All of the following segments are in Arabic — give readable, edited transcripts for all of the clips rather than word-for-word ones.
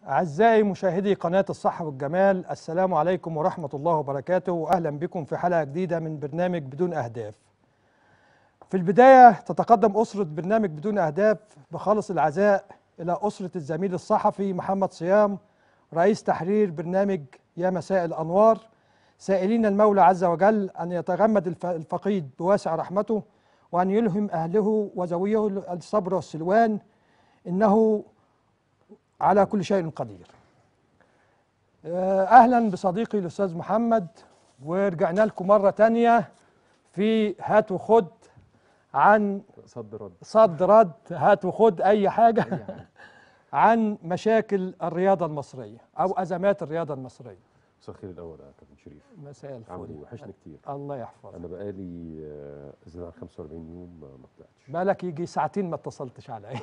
أعزائي مشاهدي قناة الصحة والجمال، السلام عليكم ورحمة الله وبركاته، وأهلا بكم في حلقة جديدة من برنامج بدون أهداف. في البداية تتقدم أسرة برنامج بدون أهداف بخالص العزاء إلى أسرة الزميل الصحفي محمد صيام رئيس تحرير برنامج يا مساء الأنوار، سائلين المولى عز وجل أن يتغمد الفقيد بواسع رحمته وأن يلهم أهله وزويه الصبر والسلوان، إنه على كل شيء قدير. أهلا بصديقي الأستاذ محمد، ورجعنا لكم مرة تانية في هات وخد عن صد رد هات وخد أي حاجة عن مشاكل الرياضة المصرية أو أزمات الرياضة المصرية. مساء الخير الأول يا كابتن شريف. مساء الفل. عامل ايه؟ وحشني كتير. الله يحفظك. أنا بقالي زي 45 يوم ما طلعتش. بالك يجي ساعتين ما اتصلتش عليا.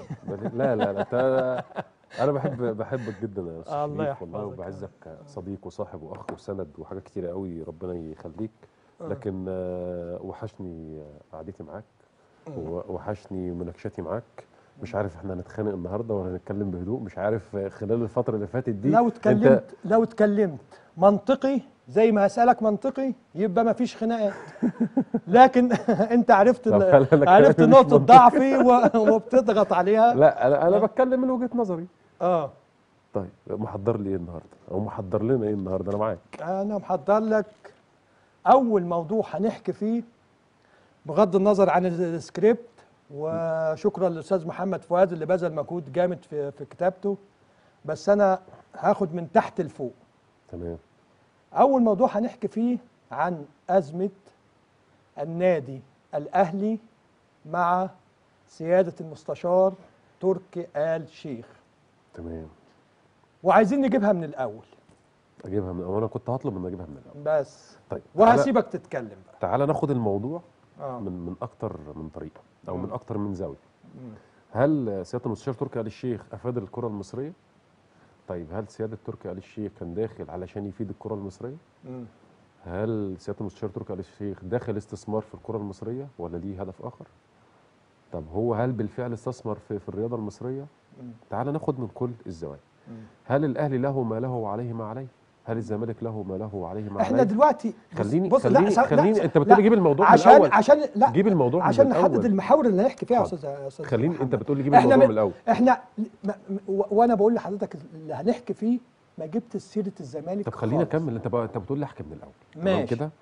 لا أنا بحبك جدا يا أستاذ الله شريف والله، يحفظك. وبعزك صديق وصاحب وأخ وسند وحاجات كتيرة قوي، ربنا يخليك. لكن وحشني قعدتي معاك، وحشني مناقشتي معاك. مش عارف احنا هنتخانق النهارده ولا هنتكلم بهدوء، مش عارف خلال الفترة اللي فاتت دي. لو اتكلمت منطقي زي ما هسألك منطقي يبقى ما فيش خناقات. لكن انت عرفت نقطة ضعفي وبتضغط عليها. لا انا بتكلم من وجهة نظري. طيب محضر لي ايه النهارده؟ او محضر لنا ايه النهارده؟ انا معاك. انا محضر لك اول موضوع هنحكي فيه بغض النظر عن السكريبت، وشكرا للاستاذ محمد فؤاد اللي بذل مجهود جامد في كتابته، بس انا هاخد من تحت لفوق. تمام. اول موضوع هنحكي فيه عن ازمه النادي الاهلي مع سياده المستشار تركي آل شيخ. تمام. وعايزين نجيبها من الاول. اجيبها من الاول؟ انا كنت هطلب ان اجيبها من الاول. بس طيب، وهسيبك تتكلم بقى. تعالى ناخد الموضوع من اكتر من طريقه او من اكتر من زاويه. هل سياده المستشار تركي آل الشيخ افاد الكره المصريه؟ طيب، هل سياده تركي آل الشيخ كان داخل علشان يفيد الكره المصريه؟ هل سياده المستشار تركي آل الشيخ داخل استثمار في الكره المصريه ولا ليه هدف اخر؟ طب هل بالفعل استثمر في الرياضه المصريه؟ تعالى ناخد من كل الزوايا. هل الاهلي له ما له وعليه ما عليه؟ هل الزمالك له ما له وعليه ما عليه؟ احنا دلوقتي خليني انت بتقولي جيب الموضوع من الاول. جيب الموضوع عشان نحدد المحاور اللي هنحكي فيها يا استاذ خليني انت بتقولي جيب الموضوع من الاول. احنا وانا بقول لحضرتك اللي هنحكي فيه ما جبت سيره الزمالك. طب خليني اكمل. انت بتقول لي احكي من الاول. ماشي كده.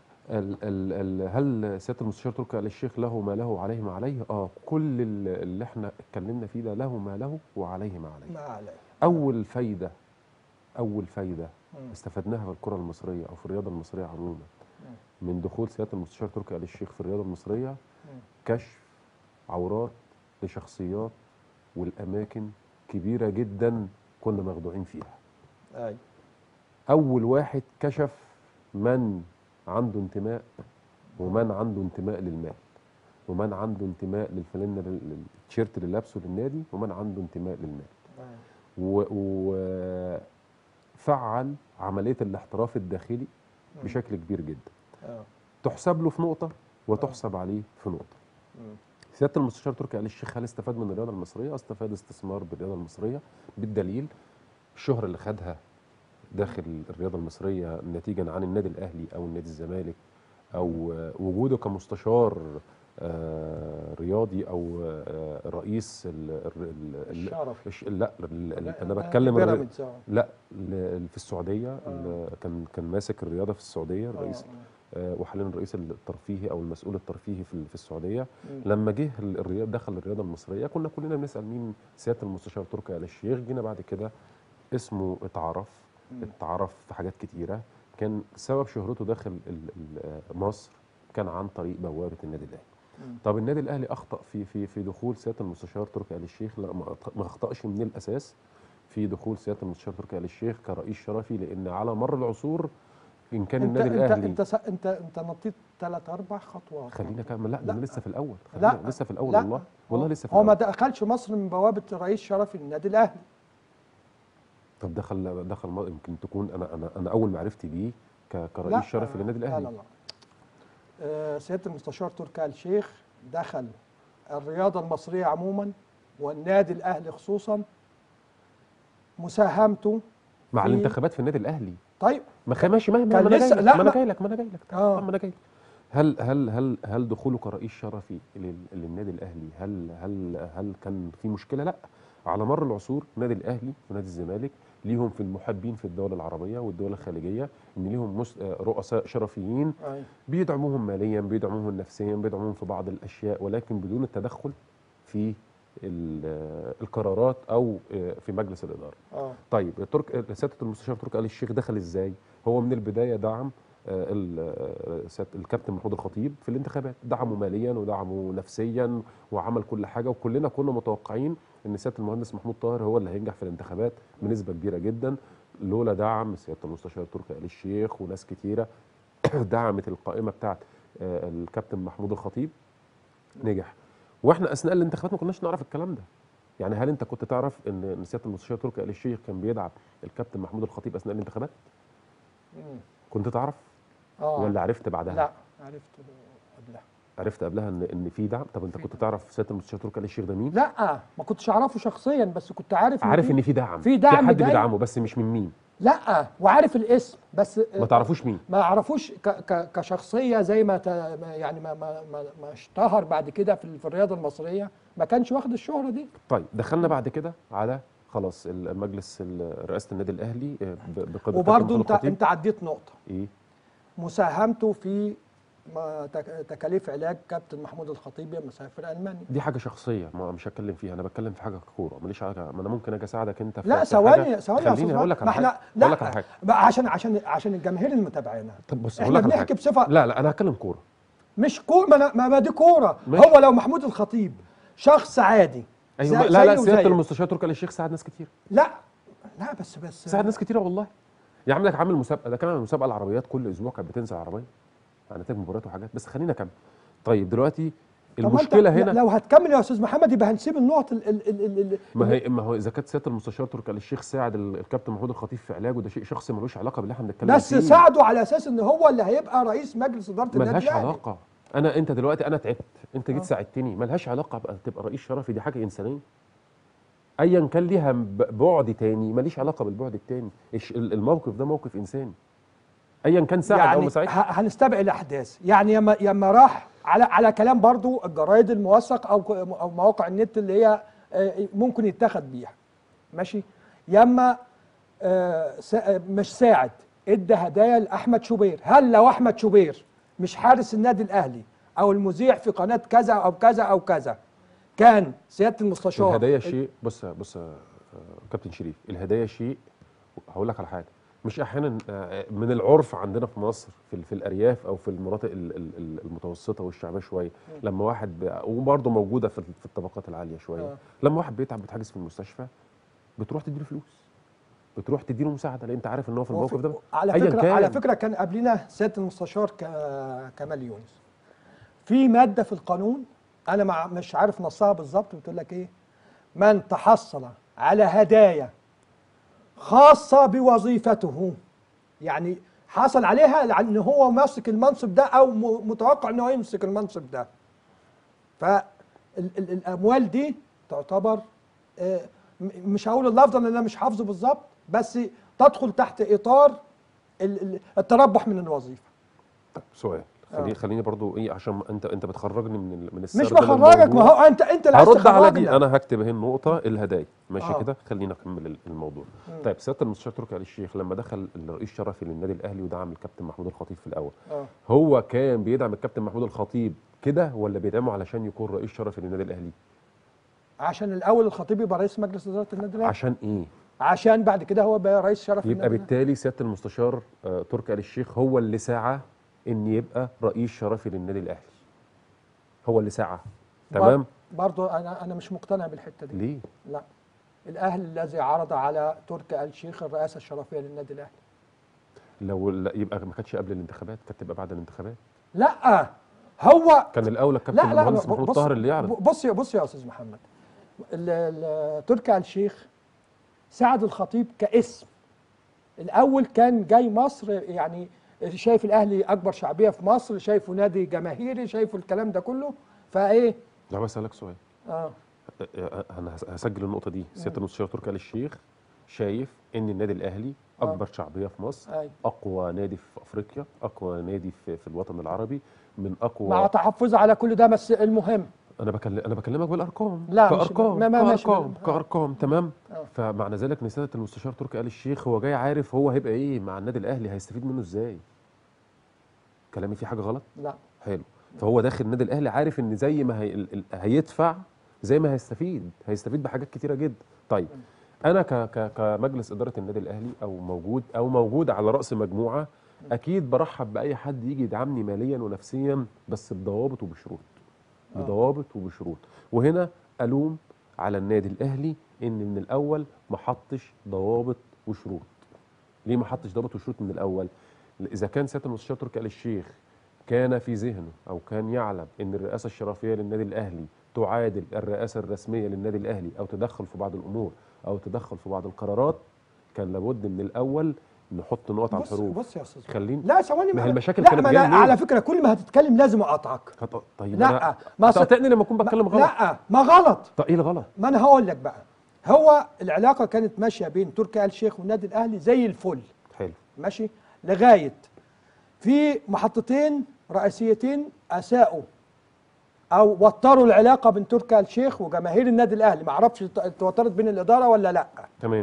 هل سياده المستشار تركي آل الشيخ له ما له وعليه ما عليه؟ كل اللي احنا اتكلمنا فيه ده له ما له وعليه ما عليه. اول فايده استفدناها في الكره المصريه او في الرياضه المصريه عموما من دخول سياده المستشار تركي آل الشيخ في الرياضه المصريه كشف عورات لشخصيات والاماكن كبيره جدا كنا مخدوعين فيها. اول واحد كشف من عنده انتماء، ومن عنده انتماء للمال، ومن عنده انتماء للفانلة التيشيرت اللي لابسه للنادي، ومن عنده انتماء للمال. وفعل عملية الاحتراف الداخلي بشكل كبير جدا. تحسب له في نقطة وتحسب عليه في نقطة. سيادة المستشار تركي آل الشيخ هل استفاد من الرياضة المصرية؟ استفاد استثمار بالرياضة المصرية بالدليل الشهرة اللي خدها داخل الرياضة المصرية نتيجة عن النادي الأهلي أو النادي الزمالك، أو وجوده كمستشار رياضي أو رئيس الشرفي. لا أنا بتكلم لا في السعودية. كان ماسك الرياضة في السعودية الرئيس، وحاليا الرئيس الترفيهي أو المسؤول الترفيهي في السعودية. لما جه دخل الرياضة المصرية كنا كلنا بنسأل مين سيادة المستشار تركي آل الشيخ. جينا بعد كده اسمه اتعرف في حاجات كتيرة. كان سبب شهرته داخل مصر كان عن طريق بوابة النادي الأهلي. طب النادي الأهلي أخطأ في دخول سيادة المستشار تركي آل الشيخ؟ لا، ما أخطأش من الأساس في دخول سيادة المستشار تركي آل الشيخ كرئيس شرفي، لأن على مر العصور إن كان النادي الأهلي انت نطيت 3-4 خطوات. خلينا أكمل. لا، أنا لسه في الأول. لسه في الأول. والله لسه في الأول. هو ما دخلش مصر من بوابة رئيس شرفي النادي الأهلي. طب دخل يمكن تكون انا اول معرفتي بيه كرئيس شرفي للنادي الاهلي. لا. سياده المستشار تركي آل الشيخ دخل الرياضه المصريه عموما والنادي الاهلي خصوصا مساهمته مع الانتخابات في النادي الاهلي. طيب ماشي، ما انا جاي لك، ما انا جاي لك، ما انا جاي لك. هل دخوله كرئيس شرفي للنادي الاهلي هل كان في مشكله؟ لا. على مر العصور النادي الاهلي ونادي الزمالك ليهم في المحبين في الدول العربيه والدول الخليجيه ان ليهم رؤساء شرفيين بيدعموهم ماليا، بيدعموهم نفسيا، بيدعموهم في بعض الاشياء، ولكن بدون التدخل في القرارات او في مجلس الاداره. طيب سياده المستشار تركي آل الشيخ دخل ازاي؟ هو من البدايه دعم الكابتن محمود الخطيب في الانتخابات، دعمه ماليا ودعمه نفسيا وعمل كل حاجه، وكلنا كنا متوقعين ان سياده المهندس محمود طاهر هو اللي هينجح في الانتخابات بنسبه كبيره جدا، لولا دعم سياده المستشار تركي آل الشيخ وناس كتيره دعمت القائمه بتاعت الكابتن محمود الخطيب نجح. واحنا اثناء الانتخابات ما كناش نعرف الكلام ده. يعني هل انت كنت تعرف ان سياده المستشار تركي آل الشيخ كان بيدعم الكابتن محمود الخطيب اثناء الانتخابات؟ كنت تعرف؟ ولا عرفت بعدها؟ لا، عرفت قبلها. عرفت قبلها ان في دعم؟ طب انت كنت تعرف سياده المستشار تركي آل الشيخ ده مين؟ لا، ما كنتش اعرفه شخصيا، بس كنت عارف ان في دعم، في دعم، في حد بيدعمه، بس مش من مين. لا، وعارف الاسم بس ما تعرفوش مين، ما اعرفوش كشخصيه زي ما يعني ما اشتهر بعد كده في الرياضه المصريه، ما كانش واخد الشهره دي. طيب دخلنا بعد كده على خلاص المجلس رئاسه النادي الاهلي بقياده وبرضه انت عديت نقطه. ايه؟ مساهمته في تكاليف علاج كابتن محمود الخطيب لما سافر المانيا. دي حاجه شخصيه، ما مش هتكلم فيها، انا بتكلم في حاجه كوره، ماليش علاقه. ما انا ممكن اجي اساعدك انت في لا، ثواني خليني اقول لك على حاجه. لا بقى عشان الجماهير اللي متابعينا. طب بص، احنا بنحكي بصفه. لا انا هتكلم كوره. مش كوره، ما دي كوره. هو لو محمود الخطيب شخص عادي، ايوه، لا سياده المستشار تركي آل الشيخ ساعد ناس كتير. لا بس ساعد ناس كتير والله. يا عم عامل مسابقه، ده كان عامل مسابقه العربيات، كل اسبوع كانت بتنزل عربيه على نتائج مباريات وحاجات. بس خلينا نكمل. طيب دلوقتي المشكله هنا، لو هتكمل يا استاذ محمد يبقى هنسيب النقط ما هو اذا كانت سياده المستشار تركي آل الشيخ ساعد الكابتن محمود الخطيب في علاجه، ده شيء شخصي ملوش علاقه باللي احنا بنتكلم فيه، بس ساعده على اساس ان هو اللي هيبقى رئيس مجلس اداره النادي الاهلي. ملهاش علاقه. انت دلوقتي انا تعبت، انت جيت ساعدتني، ملهاش علاقه تبقى رئيس شرفي، دي حاجه انسانيه ايا كان ليها بعد تاني، ماليش علاقه بالبعد التاني. الموقف ده موقف انساني ايا كان ساعد يعني او ما ساعدش. هنستبعد الاحداث. يعني يما راح على كلام برضو الجرايد الموثق او مواقع النت اللي هي ممكن يتخذ بيها، ماشي. يما مش ساعد، ادى هدايا لاحمد شوبير. هل لو احمد شوبير مش حارس النادي الاهلي او المذيع في قناه كذا او كذا او كذا، كان سياده المستشار الهدايا شيء؟ بص كابتن شريف، الهدايا شيء. هقول لك على حاجه، مش احيانا من العرف عندنا في مصر في الارياف او في المناطق المتوسطه والشعبيه شويه، لما واحد وبرضه موجوده في الطبقات العاليه شويه، لما واحد بيتعب بيتحجز في المستشفى، بتروح تديله فلوس، بتروح تديله مساعده، لان انت عارف ان هو في الموقف ده. على فكره كان قبلنا سياده المستشار كمال يونس في ماده في القانون، انا مش عارف نصها بالظبط، بتقول لك ايه: من تحصل على هدايا خاصه بوظيفته، يعني حصل عليها لان هو ماسك المنصب ده او متوقع ان هو يمسك المنصب ده، فالاموال دي تعتبر مش هقول اللفظ لان انا مش حافظه بالظبط، بس تدخل تحت اطار التربح من الوظيفه. طب سؤال، خليني برضو ايه، عشان انت بتخرجني من السرد. مش بخرجك، ما هو انت اللي عايز هرد على دي. انا هكتب اهي النقطه الهدايا، ماشي كده. خلينا نكمل الموضوع. طيب سياده المستشار تركي آل الشيخ لما دخل الرئيس الشرفي للنادي الاهلي ودعم الكابتن محمود الخطيب في الاول، هو كان بيدعم الكابتن محمود الخطيب كده ولا بيدعمه علشان يكون رئيس شرفي للنادي الاهلي؟ عشان الاول الخطيب يبقى رئيس مجلس اداره النادي الاهلي. عشان ايه؟ عشان بعد كده هو بقى رئيس شرفي. يبقى بالتالي سياده المستشار تركي آل الشيخ هو اللي سعى ان يبقى رئيس شرفي للنادي الاهلي، هو اللي سعى. تمام. برضه انا مش مقتنع بالحته دي. ليه؟ لا، الاهلي الذي عرض على تركي آل الشيخ الرئاسه الشرفيه للنادي الاهلي. يبقى ما كانتش قبل الانتخابات، كانت تبقى بعد الانتخابات. لا، هو كان الاولى الكابتن المهندس محمود طاهر اللي يعرض. بص يا استاذ محمد، تركي آل الشيخ ساعد الخطيب كاسم. الاول كان جاي مصر، يعني شايف الاهلي اكبر شعبيه في مصر، شايفه نادي جماهيري، شايفه الكلام ده كله، فايه. لا بس اسالك سؤال. انا هسجل النقطه دي. سياده المستشار تركي آل الشيخ شايف ان النادي الاهلي اكبر شعبيه في مصر، اقوى نادي في افريقيا، اقوى نادي في الوطن العربي، من اقوى، مع تحفظ على كل ده، بس المهم انا بكلمك بالارقام، لا كارقام تمام. فمعنى ذلك ان سياده المستشار تركي آل الشيخ هو جاي عارف هو هيبقى ايه مع النادي الاهلي، هيستفيد منه ازاي. كلامي فيه حاجه غلط؟ لا. حلو. فهو داخل النادي الاهلي عارف ان زي ما هيدفع زي ما هيستفيد بحاجات كتيره جدا. طيب انا كمجلس اداره النادي الاهلي او موجود على راس مجموعه، اكيد برحب باي حد يجي يدعمني ماليا ونفسيا، بس بضوابط وبشروط. وهنا الوم على النادي الاهلي ان من الاول ما حطش ضوابط وشروط. ليه ما حطش ضوابط وشروط من الاول؟ اذا كان سياده المستشار تركي آل الشيخ كان في ذهنه او كان يعلم ان الرئاسه الشرفيه للنادي الاهلي تعادل الرئاسه الرسميه للنادي الاهلي، او تدخل في بعض الامور او تدخل في بعض القرارات، كان لابد من الاول نحط نقط على الحروف. بص يا استاذ، خليني لا ثواني، ما هي المشاكل لا كانت ما جايه لا على فكره كل ما هتتكلم لازم اقاطعك. طيب لا ما تقاطعني لما اكون بتكلم غلط. لا ما غلط. طب ايه الغلط؟ ما انا هقول لك بقى. هو العلاقه كانت ماشيه بين تركي آل الشيخ والنادي الاهلي زي الفل. حلو. ماشي لغايه في محطتين رئيسيتين اساءوا او وتروا العلاقه بين تركي آل الشيخ وجماهير النادي الاهلي. ما اعرفش اتوترت بين الاداره ولا لا. تمام.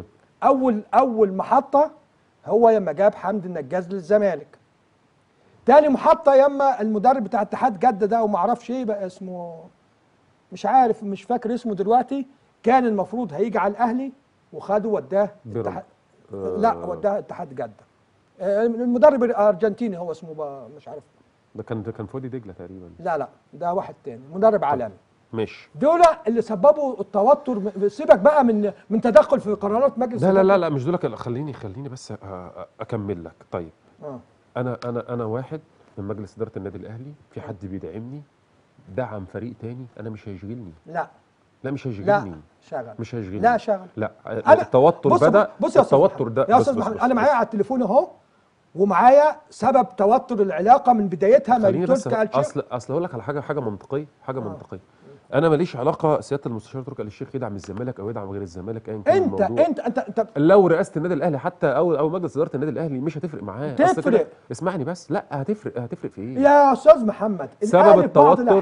اول محطه هو يما جاب حمدي النجاز للزمالك. تاني محطه يما المدرب بتاع اتحاد جده ده وما اعرفش ايه بقى اسمه، مش عارف، مش فاكر اسمه دلوقتي، كان المفروض هيجي على الاهلي وخده وداه اتحاد لا وداه اتحاد جده. المدرب الارجنتيني هو اسمه مش عارف، ده كان فودي دجله تقريبا. لا ده واحد تاني مدرب عالمي. ماشي. دول اللي سببوا التوتر. سيبك بقى من تدخل في قرارات مجلس. لا مش دول. خليني بس اكمل لك. طيب انا واحد من مجلس اداره النادي الاهلي، في حد بيدعمني، دعم فريق تاني، انا مش هيشغلني. لا مش هيشغلني. مش هيشغلني. لا شغل. لا التوتر بدا. بص يا التوتر ده يا استاذ محمد، انا معايا على التليفون اهو، ومعايا سبب توتر العلاقه من بدايتها ما بين تركي آل الشيخ. اصل اقول لك على حاجه منطقيه. منطقيه. انا ماليش علاقه سياده المستشار تركي آل الشيخ يدعم الزمالك او يدعم غير الزمالك ايا كان الموضوع. انت لو رئاسه النادي الاهلي حتى او مجلس اداره النادي الاهلي مش هتفرق معاه. تفرق. اسمعني بس. لا هتفرق في ايه يا استاذ محمد؟ سبب التوتر.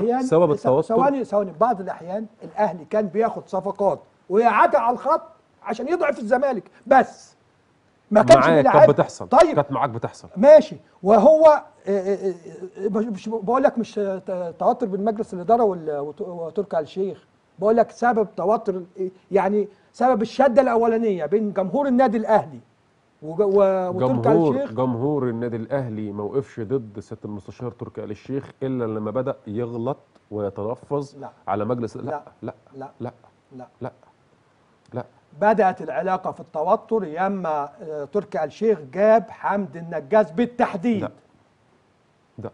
ثواني بعض الاحيان الاهلي كان بياخد صفقات ويقعدها على الخط عشان يضعف الزمالك، بس ما كانش بيلعب. كانت بتحصل. طيب كانت معاك بتحصل. ماشي. وهو مش بقول لك مش توتر بين مجلس الاداره وتركي آل الشيخ، بقول لك سبب توتر، يعني سبب الشده الاولانيه بين جمهور النادي الاهلي وتركي آل الشيخ. جمهور النادي الاهلي ما وقفش ضد سياده المستشار تركي آل الشيخ الا لما بدا يغلط ويتلفظ على مجلس. لا بدأت العلاقة في التوتر ياما تركي آل الشيخ جاب حمدي النجاز بالتحديد. ده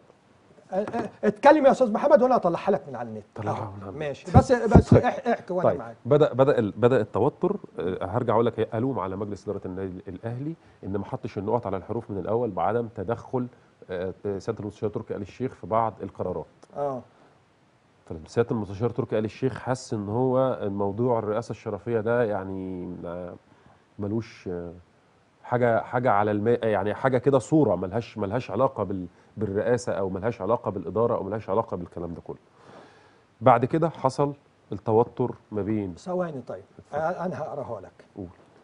اتكلم يا استاذ محمد وانا اطلعها لك من على النت. طلعها من على النت. ماشي. بس احكي وانا معاك. بدا التوتر. هرجع اقول لك الوم على مجلس اداره النادي الاهلي ان ما حطش النقط على الحروف من الاول بعدم تدخل سياده المستشار تركي آل الشيخ في بعض القرارات. فسياده المستشار تركي آل الشيخ حس ان هو الموضوع الرئاسه الشرفيه ده يعني ملوش حاجه على الماء، يعني حاجه كده صوره ملهاش علاقه بالرئاسه او ملهاش علاقه بالاداره او ملهاش علاقه بالكلام ده كله. بعد كده حصل التوتر ما بين. ثواني طيب انا هقراها لك. قول.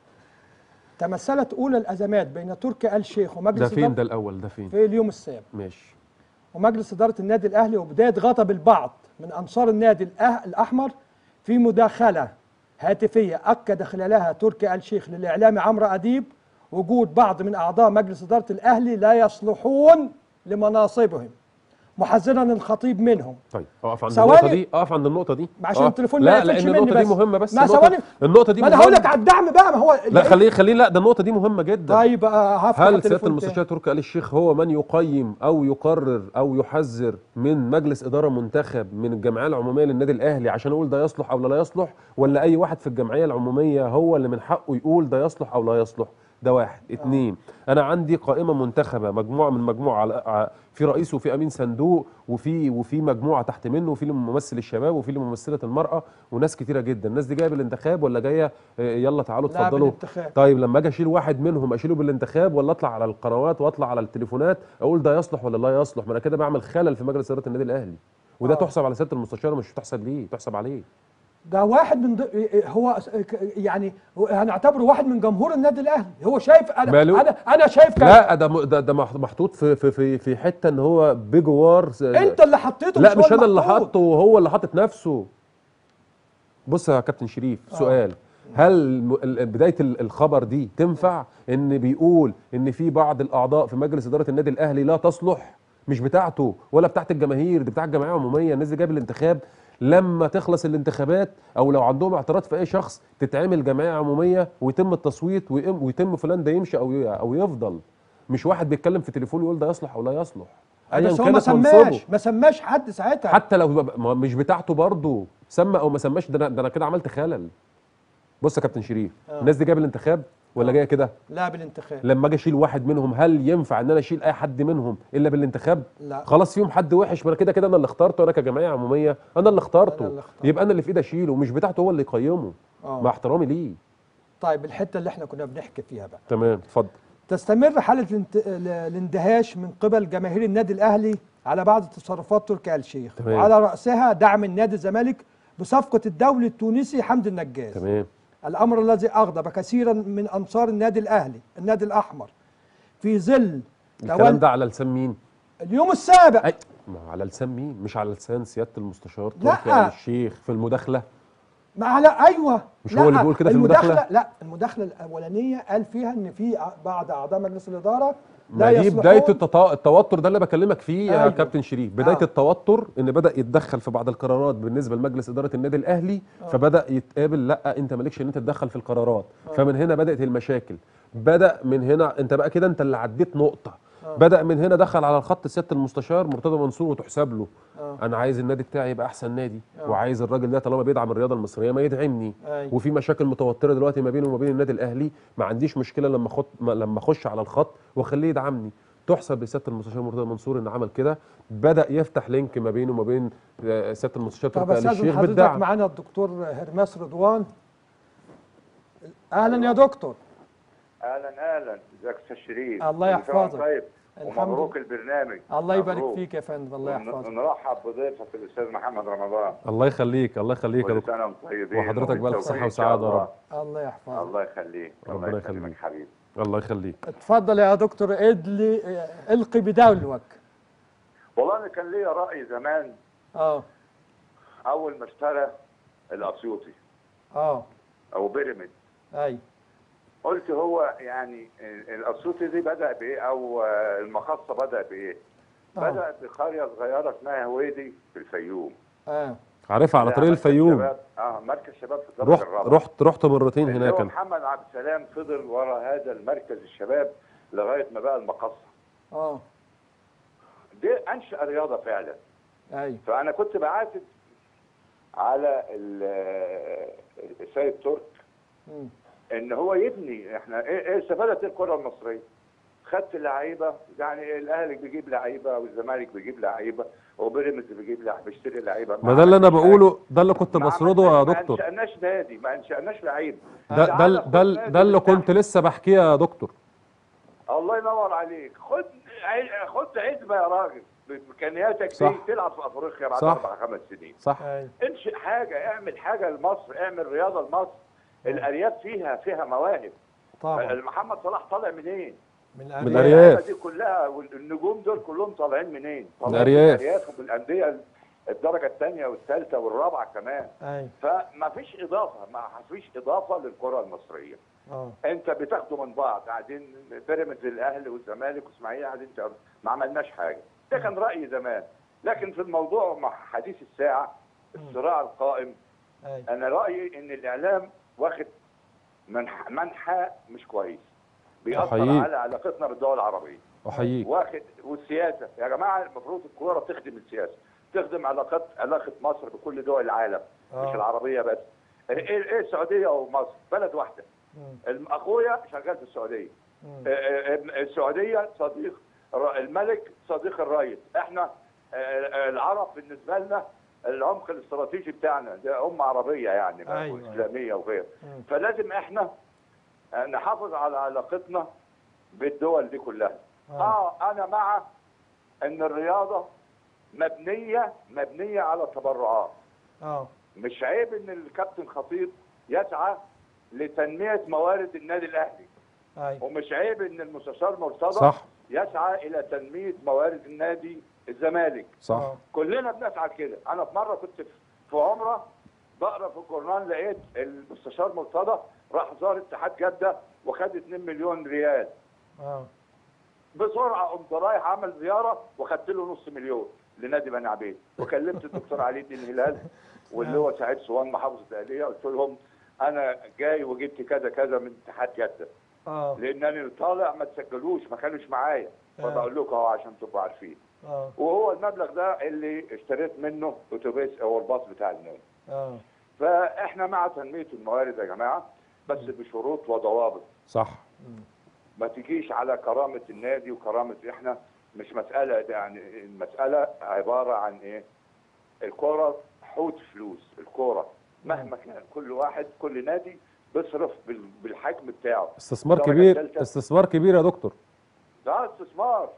تمثلت اولى الازمات بين تركي آل الشيخ ومجلس ده فين؟ ده الاول ده فين؟ في اليوم السابع. ماشي. ومجلس اداره النادي الاهلي وبدايه غضب البعض من انصار النادي الاحمر في مداخله هاتفيه اكد خلالها تركي آل الشيخ للاعلامي عمرو اديب وجود بعض من اعضاء مجلس اداره الاهلي لا يصلحون لمناصبهم، محذرا الخطيب منهم. طيب اقف عند النقطه دي عشان التليفون لا لان النقطه دي مهمه. بس النقطه دي ما انا هقول لك على الدعم بقى. ما هو لا خليه لا ده النقطه دي مهمه جدا. طيب هل سياده المستشار تركي آل الشيخ هو من يقيم او يقرر او يحذر من مجلس اداره منتخب من الجمعيه العموميه للنادي الاهلي عشان يقول ده يصلح او لا يصلح، ولا اي واحد في الجمعيه العموميه هو اللي من حقه يقول ده يصلح او لا يصلح؟ ده واحد. اتنين، انا عندي قائمه منتخبه، مجموعه من مجموعه، في رئيس وفي امين صندوق وفي مجموعه تحت منه، وفي ممثل الشباب وفي ممثله المراه وناس كتيره جدا. الناس دي جايه بالانتخاب ولا جايه يلا تعالوا لا، اتفضلوا؟ بالانتخاب. طيب لما اجي اشيل واحد منهم اشيله بالانتخاب ولا اطلع على القنوات واطلع على التليفونات اقول ده يصلح ولا لا يصلح؟ ما انا كده بعمل خلل في مجلس اداره النادي الاهلي، وده تحسب على سياده المستشار، مش تحسب ليه، تحسب عليه. ده واحد من هو يعني هنعتبره واحد من جمهور النادي الاهلي. هو شايف انا شايف كده. لا، ده محطوط في حته ان هو بجوار. انت اللي حطيته، لا، مش هو انا اللي المحطوط. حاطه، هو اللي حاطط نفسه. بص يا كابتن شريف، سؤال: هل بدايه الخبر دي تنفع ان بيقول ان في بعض الاعضاء في مجلس اداره النادي الاهلي لا تصلح؟ مش بتاعته ولا بتاعت الجماهير، دي بتاع الجمعيه العموميه. الناس دي جايه بالانتخاب، لما تخلص الانتخابات او لو عندهم اعتراض في اي شخص تتعمل جمعيه عموميه ويتم التصويت ويتم فلان ده يمشي او يفضل. مش واحد بيتكلم في تليفون يقول ده يصلح او لا يصلح. بس هو ما سماش حد ساعتها، حتى لو مش بتاعته برضه، سمى او ما سماش، ده انا كده عملت خلل. بص يا كابتن شريف، الناس دي جايه بالانتخاب ولا جايه كده؟ لا، بالانتخاب. لما اجي اشيل واحد منهم، هل ينفع ان انا اشيل اي حد منهم الا بالانتخاب؟ لا. خلاص فيهم حد وحش، ما انا كده انا اللي اخترته، انا كجمعيه عموميه انا اللي اخترته، يبقى انا اللي في ايدي اشيله، مش بتاعته هو اللي يقيمه. مع احترامي ليه. طيب الحته اللي احنا كنا بنحكي فيها بقى، تمام، اتفضل. تستمر حاله الاندهاش من قبل جماهير النادي الاهلي على بعض تصرفات تركي آل الشيخ، وعلى راسها دعم النادي الزمالك بصفقه الدولي التونسي حمدي النجاز. تمام. الامر الذي اغضب كثيرا من انصار النادي الاهلي، النادي الاحمر، في ظل الكلام ده على لسان مين؟ اليوم السابع. ما على لسان مين؟ مش على لسان سياده المستشار تركي آل الشيخ في المداخله؟ ما على ايوه، مش هو اللي بيقول كده في المداخله؟ لا، المداخله الاولانيه قال فيها ان في بعض اعضاء مجلس الاداره لا دي بدايه التوتر ده اللي بكلمك فيه يا كابتن شريف. بدايه التوتر ان بدا يتدخل في بعض القرارات بالنسبه لمجلس اداره النادي الاهلي، فبدا يتقابل لا انت مالكش ان انت تتدخل في القرارات. فمن هنا بدات المشاكل. بدا من هنا انت بقى كده انت اللي عديت نقطه. بدا من هنا دخل على الخط سياده المستشار مرتضى منصور وتحسب له. انا عايز النادي بتاعي يبقى احسن نادي، وعايز الراجل ده طالما بيدعم الرياضه المصريه ما يدعمني. وفي مشاكل متوتره دلوقتي ما بينه وما بين النادي الاهلي، ما عنديش مشكله لما اخش على الخط واخليه يدعمني. تحسب لسياده المستشار مرتضى منصور ان عمل كده، بدا يفتح لينك ما بينه وما بين سياده المستشار تركي آل الشيخ بالدعم. حضرتك معانا الدكتور هرماس رضوان. اهلا يا دكتور. اهلا ازيك يا استاذ شريف؟ الله يحفظك. طيب، ومبروك البرنامج. الله يبارك فيك يا فندم. الله يحفظك. ونرحب بضيفك الاستاذ محمد رمضان. الله يخليك، الله يخليك يا دكتور. كل سنه وانتم طيبين وحضرتك بألف صحه وسعاده يا رب. الله يحفظك. الله يخليك. ربنا يخليك حبيبي. الله يخليك. اتفضل يا دكتور، القي بدلوك. والله انا كان ليا راي زمان اول ما اشترى الاسيوطي او بيراميدز. ايوه، قلت هو يعني الاسيوطي دي بدا بايه، او المخصه بدا بايه؟ بدا بقريه صغيره اسمها هويدي في الفيوم. عارفها على طريق الفيوم. مركز شباب في الدرجه الرابعه. رحت مرتين هناك. محمد عبد السلام فضل ورا هذا المركز الشباب لغايه ما بقى المقصه. دي انشا رياضه فعلا. ايوه. فانا كنت بعاتب على السيد ترك ان هو يبني. احنا ايه استفادت الكره المصريه؟ خدت لعيبه، يعني الاهلي بيجيب لعيبه والزمالك بيجيب لعيبه وبيراميدز بيجيب لعيبه، بيشتري لعيبه. ما ده اللي انا بقوله، ده اللي كنت بسرده يا دكتور. ما انشأناش نادي، ما انشأناش لعيبه. ده اللي كنت لسه بحكيه يا دكتور. الله ينور عليك. خد عزبه يا راجل بامكانياتك دي تلعب في افريقيا بعد 4-5 سنين. صح. انشئ حاجه، اعمل حاجه لمصر، اعمل رياضه لمصر. الارياف فيها مواهب. طبعا. محمد صلاح طالع منين؟ من الارياف دي كلها، والنجوم دول كلهم طالعين منين؟ من الارياف. من الارياف وبالانديه الدرجه الثانيه والثالثه والرابعه كمان. فما فيش اضافه للكره المصريه. انت بتاخده من بعض، قاعدين بيراميدز الاهلي والزمالك واسماعيليه قاعدين ما عملناش حاجه. ده كان رايي زمان. لكن في الموضوع مع حديث الساعه الصراع القائم، انا رايي ان الاعلام واخد منحى مش كويس، بيأثر على علاقتنا بالدول العربيه. احييك. واخد والسياسه يا جماعه، المفروض الكوره تخدم السياسه، تخدم علاقه مصر بكل دول العالم، مش العربيه بس. ايه السعوديه ومصر بلد واحده. اخويا شغال في السعوديه. السعوديه صديق الملك، صديق الرئيس. احنا العرب بالنسبه لنا العمق الاستراتيجي بتاعنا ده أمة عربية يعني إسلامية وغير. فلازم احنا نحافظ على علاقتنا بالدول دي كلها. انا مع ان الرياضة مبنية على التبرعات. مش عيب ان الكابتن خطيب يسعى لتنمية موارد النادي الاهلي. ومش عيب ان المستشار مرتضى يسعى الى تنمية موارد النادي الزمالك. صح. كلنا بنسعى كده. انا في مرة كنت في عمرة بقرا في الجورنال، لقيت المستشار مرتضى راح زار اتحاد جدة وخد 2 مليون ريال. بسرعة قمت رايح عمل زيارة وخدت له نص مليون لنادي بني عبيد، وكلمت الدكتور علي الدين هلال واللي هو سعيد صوان محافظ الدقهلية، قلت لهم انا جاي وجبت كذا كذا من اتحاد جدة. لانني طالع ما تسجلوش، ما كانوش معايا، فبقول لكم اهو عشان تبقوا عارفين. وهو المبلغ ده اللي اشتريت منه اتوبيس او الباص بتاع النادي. فاحنا مع تنميه الموارد يا جماعه، بس بشروط وضوابط. صح. ما تجيش على كرامه النادي وكرامه احنا، مش مساله يعني، المساله عباره عن ايه؟ الكوره حوت فلوس، الكوره مهما كان كل نادي بيصرف بالحجم بتاعه. استثمار كبير، استثمار كبير يا دكتور. ده استثمار.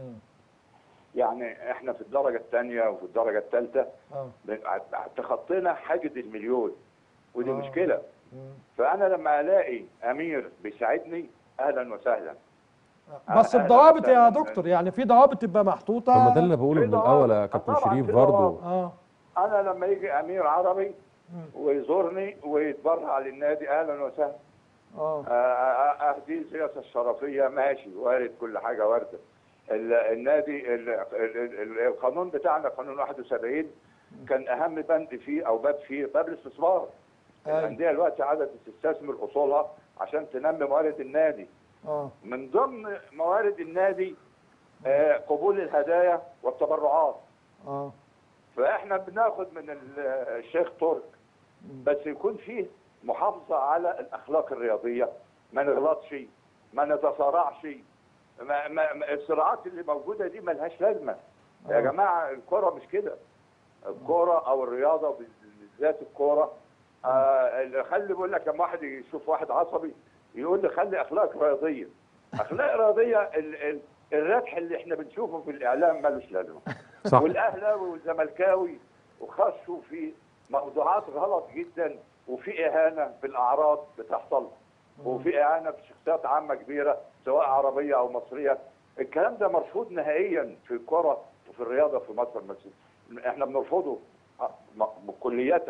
يعني احنا في الدرجه الثانيه وفي الدرجه الثالثه تخطينا حاجز المليون، ودي مشكله. فانا لما الاقي امير بيساعدني اهلا وسهلا. بس الضوابط يا دكتور، يعني في ضوابط تبقى محطوطه. طب ما ده اللي بقوله من الاول يا كابتن شريف برضه. انا لما يجي امير عربي ويزورني ويتبرع للنادي اهلا وسهلا. اهدي السياسه الشرفيه ماشي، وارد، كل حاجه وارده. النادي القانون بتاعنا قانون 71 كان اهم بند فيه او باب فيه باب الاستثمار. الانديه دلوقتي عادت تستثمر اصولها عشان تنمي موارد النادي. من ضمن موارد النادي قبول الهدايا والتبرعات. فاحنا بناخد من الشيخ ترك، بس يكون فيه محافظه على الاخلاق الرياضيه، ما نغلطش، ما نتصارعش. الصراعات اللي موجوده دي ملهاش لازمه يا جماعه. الكوره مش كده. الكوره او الرياضه بالذات الكوره، خلي بقول لك لما واحد يشوف واحد عصبي يقول لي خلي اخلاق رياضيه. اخلاق رياضيه الربح اللي احنا بنشوفه في الاعلام ملوش لازمه. والاهلاوي والزملكاوي وخشوا في موضوعات غلط جدا، وفي اهانه بالاعراض بتحصل، وفي اهانه بشخصيات عامه كبيره سواء عربيه او مصريه. الكلام ده مرفوض نهائيا في الكره وفي الرياضه في مصر. احنا بنرفضه كلية.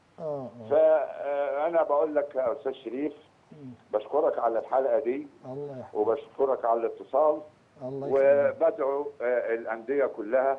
فانا بقول لك يا استاذ شريف، بشكرك على الحلقه دي، وبشكرك على الاتصال، وبدعو الانديه كلها.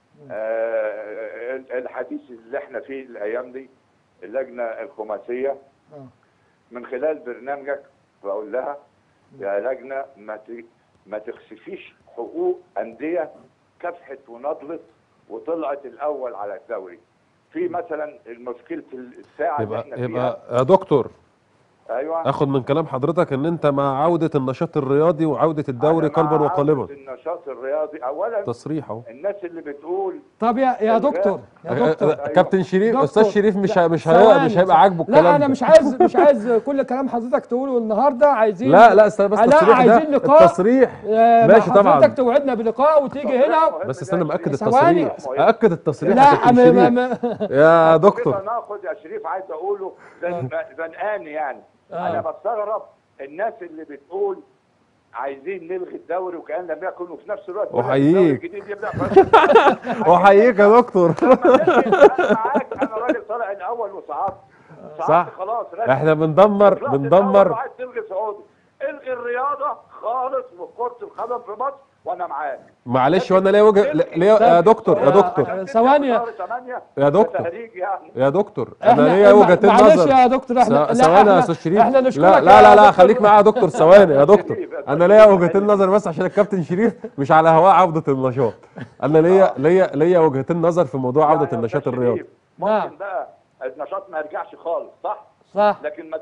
الحديث اللي احنا فيه الايام دي اللجنه الخماسيه من خلال برنامجك بقول لها يا لجنه ما تخسفيش حقوق انديه كافحت ونضلت وطلعت الاول على الدوري. في مثلا مشكله الساعه اللي احنا فيها. يا دكتور، ايوه، اخد من كلام حضرتك ان انت مع عوده النشاط الرياضي وعوده الدوري قلبا وقالبا. النشاط الرياضي اولا تصريح اهو. الناس اللي بتقول طب يا دكتور، كابتن شريف، استاذ شريف مش هيبقى عاجبه الكلام. لا انا مش عايز كل كلام حضرتك تقوله النهارده. عايزين لا استنى بس التصريح عايزين لقاء. التصريح ماشي طبعا. حضرتك توعدنا بلقاء وتيجي هنا. بس استنى مأكد التصريح. أأكد التصريح لا يا دكتور. ناخد يا شريف عايز اقوله زنقان يعني. انا بستغرب الناس اللي بتقول عايزين نلغي الدوري وكأن لم يكن، وفي نفس الوقت احييك احييك يا دكتور. انا معاك، انا راجل طالع الاول وصعدت صح خلاص. احنا بندمر عايز تلغي سعودي، الغي الرياضه خالص وكره القدم في مصر وانا معاك. معلش، وانا ليه وجه يا دكتور ثواني يا دكتور انا ليا وجهه نظر. معلش يا دكتور، احنا ثواني يا استاذ شريف. احنا نشكرك. لا خليك معايا يا دكتور. ثواني يا دكتور، انا ليا وجهتين نظر بس عشان الكابتن شريف مش على هواء عوده النشاط. انا ليا وجهتين نظر في موضوع عوده النشاط الرياضي. ممكن بقى النشاط ما يرجعش خالص، صح؟ صح. لكن ما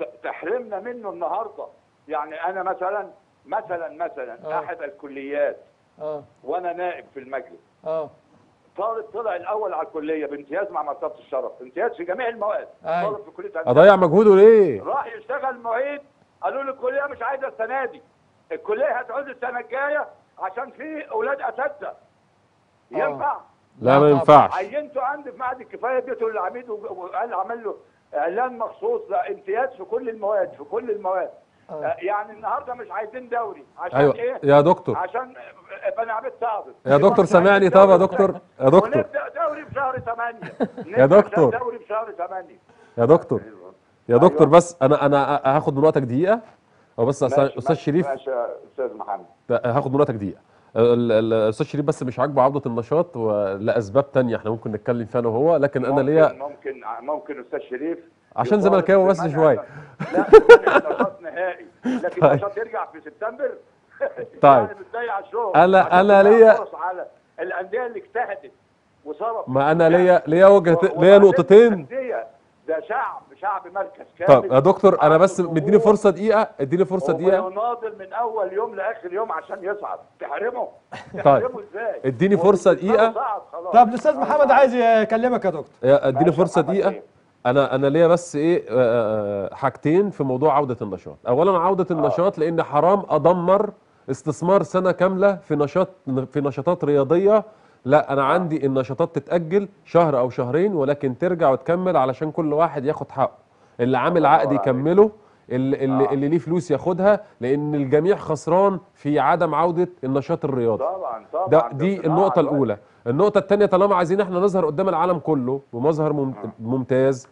تحرمنا منه النهارده. يعني انا مثلا احد الكليات وانا نائب في المجلس طالب طلع الاول على الكليه بامتياز مع مرتبه الشرف، امتياز في جميع المواد، طالب في كليه هندسه. اضيع مجهوده ليه؟ راح يشتغل معيد، قالوا له الكليه مش عايزه السنه دي، الكليه هتعوز السنه الجايه عشان في اولاد اساتذه. ينفع؟ لا ما ينفعش. عينته عندي في معهد الكفايه، اديته للعميد وقال عمل له اعلان مخصوص لامتياز في كل المواد، في كل المواد. يعني النهارده مش عايزين دوري عشان أيوة. ايه؟ يا دكتور عشان بني عبيد صعبت. يا دكتور سامعني. طب يا دكتور ونبدا دوري بشهر 8 يا دكتور دوري بشهر 8 يا دكتور بس انا هاخد من وقتك دقيقه، او بس استاذ شريف. ماشي يا استاذ محمد، هاخد من وقتك دقيقه. الاستاذ شريف بس مش عاجبه عوده النشاط لاسباب تانية احنا ممكن نتكلم فيها انا وهو، لكن انا ليا ممكن استاذ شريف عشان زملكاوي بس شويه. لا نشاط نهائي، لكن النشاط يرجع في سبتمبر. طيب يعني بتضيع الشغل. انا ليا على الانديه اللي اجتهدت وصرف. ما انا ليا نقطتين. ده شعب مركز كامل. طب يا دكتور انا بس اديني فرصه دقيقه، ويناضل من اول يوم لاخر يوم عشان يصعد، تحرمه طيب ازاي؟ اديني فرصه دقيقه. طب الاستاذ محمد عايز يكلمك يا دكتور. اديني فرصه دقيقه. انا ليا بس ايه حاجتين في موضوع عوده النشاط. اولا عوده النشاط لان حرام ادمر استثمار سنه كامله في نشاطات رياضيه. لا انا عندي النشاطات تتاجل شهر او شهرين، ولكن ترجع وتكمل علشان كل واحد ياخد حقه. اللي عامل عقد يكمله، اللي ليه فلوس ياخدها، لان الجميع خسران في عدم عوده النشاط الرياضي. طبعا دي النقطه الاولى. النقطه الثانيه، طالما عايزين احنا نظهر قدام العالم كله بمظهر ممتاز،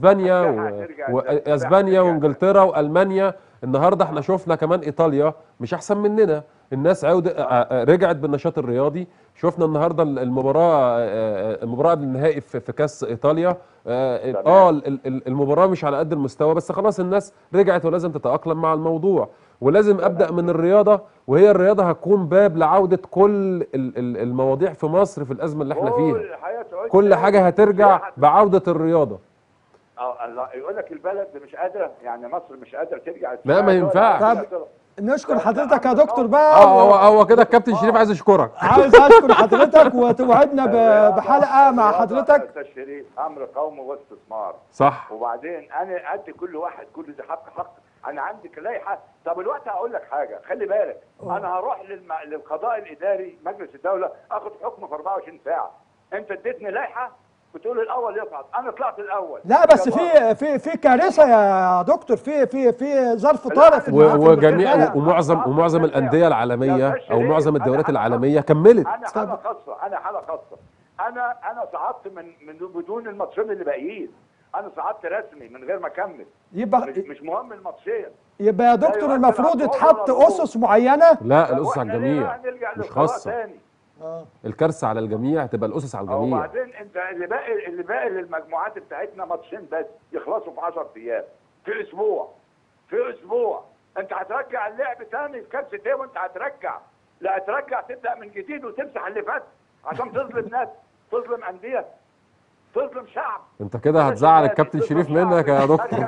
اسبانيا وانجلترا والمانيا، النهارده احنا شفنا كمان ايطاليا مش احسن مننا، الناس رجعت بالنشاط الرياضي. شفنا النهارده المباراه النهائي في كاس ايطاليا. المباراه مش على قد المستوى، بس خلاص الناس رجعت ولازم تتاقلم مع الموضوع. ولازم ابدا من الرياضه، وهي الرياضه هتكون باب لعوده كل المواضيع في مصر في الازمه اللي احنا فيها. كل حاجه هترجع بعوده الرياضه. يقول لك البلد مش قادره، يعني مصر مش قادره ترجع. لا ما ينفعش. نشكر حضرتك يا دكتور بقى. هو كده الكابتن شريف عايز اشكرك. عايز اشكر حضرتك وتوعدنا بحلقه مع حضرتك. استاذ شريف امر قومي واستثمار. صح. وبعدين انا ادي كل واحد كل ذي حق. انا عندي لائحه. طب الوقت هقول لك حاجه، خلي بالك. انا هروح للقضاء الاداري مجلس الدوله اخد حكم في 24 ساعه. انت اديتني لائحه بتقول الاول يصعد، انا طلعت الاول. لا بس في كارثه يا دكتور، في ظرف طارئ في وجميع ومعظم الانديه العالميه او معظم الدوريات العالميه كملت. انا حاله خاصه. انا صعدت من بدون الماتشين اللي باقيين. انا صعدت رسمي من غير ما اكمل. يبقى مش مهم الماتشين. يبقى يا دكتور المفروض يتحط اسس معينه. لا الاسس على الجميع مش خاصه. الكارثه على الجميع، تبقى الاسس على الجميع. وبعدين انت اللي باقي للمجموعات بتاعتنا ماتشين بس يخلصوا في 10 ايام، في اسبوع انت هترجع اللعب تاني في كارثه ايه؟ وانت هترجع تبدا من جديد وتمسح اللي فات عشان تظلم ناس، تظلم انديه، تظلم شعب. انت كده هتزعل الكابتن شريف منك يا دكتور.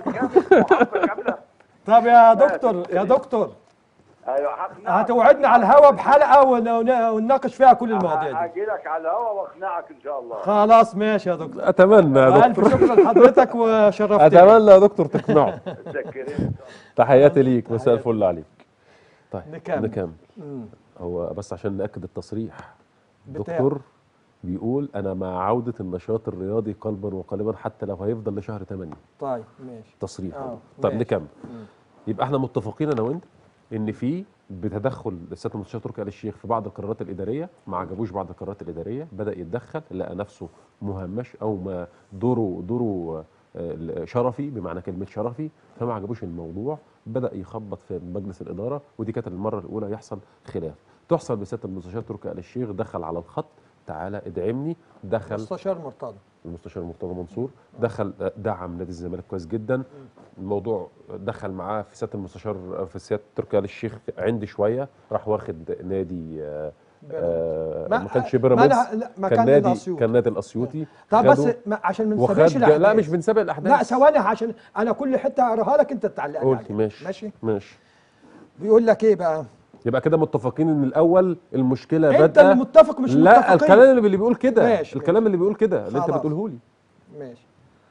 طب يا دكتور ايوه هتوعدنا على الهوا بحلقه ونناقش فيها كل المواضيع دي. هاجي لك على الهوا واقنعك ان شاء الله. خلاص ماشي يا دكتور. اتمنى يا دكتور. الف شكر لحضرتك وشرفتني. اتمنى يا دكتور تقنعه. تحياتي ليك، مساء الفل عليك. طيب نكمل. هو بس عشان ناكد التصريح، دكتور بيقول انا مع عوده النشاط الرياضي قلبا وقالبا حتى لو هيفضل لشهر 8. طيب ماشي. تصريح. طيب نكمل. يبقى احنا متفقين انا وانت ان في بتدخل سياده المستشار تركي آل الشيخ في بعض القرارات الاداريه، ما عجبوش بعض القرارات الاداريه، بدا يتدخل، لقى نفسه مهمش او ما دوره شرفي بمعنى كلمه شرفي، فما عجبوش الموضوع، بدا يخبط في مجلس الاداره، ودي كانت المره الاولى يحصل خلاف. تحصل بسياده المستشار تركي آل الشيخ، دخل على الخط، تعالى ادعمني، دخل المستشار مرتضى منصور، دخل دعم نادي الزمالك كويس جدا. الموضوع دخل معاه في سياده المستشار في سياده تركي آل الشيخ عندي شويه، راح واخد نادي ما كانش بيراميدز، كان نادي الاسيوطي. طب بس عشان ما نسابقش الاحداث. لا مش بنسابق الاحداث، لا ثواني، عشان انا كل حته اقراها لك انت تعلق عليها. قلت ماشي. بيقول لك ايه بقى؟ يبقى كده متفقين ان الاول المشكله انت بادئه. اللي متفق مش متفقين. لا الكلام اللي بيقول كده، الكلام اللي بيقول كده اللي انت بتقوله لي. ماشي.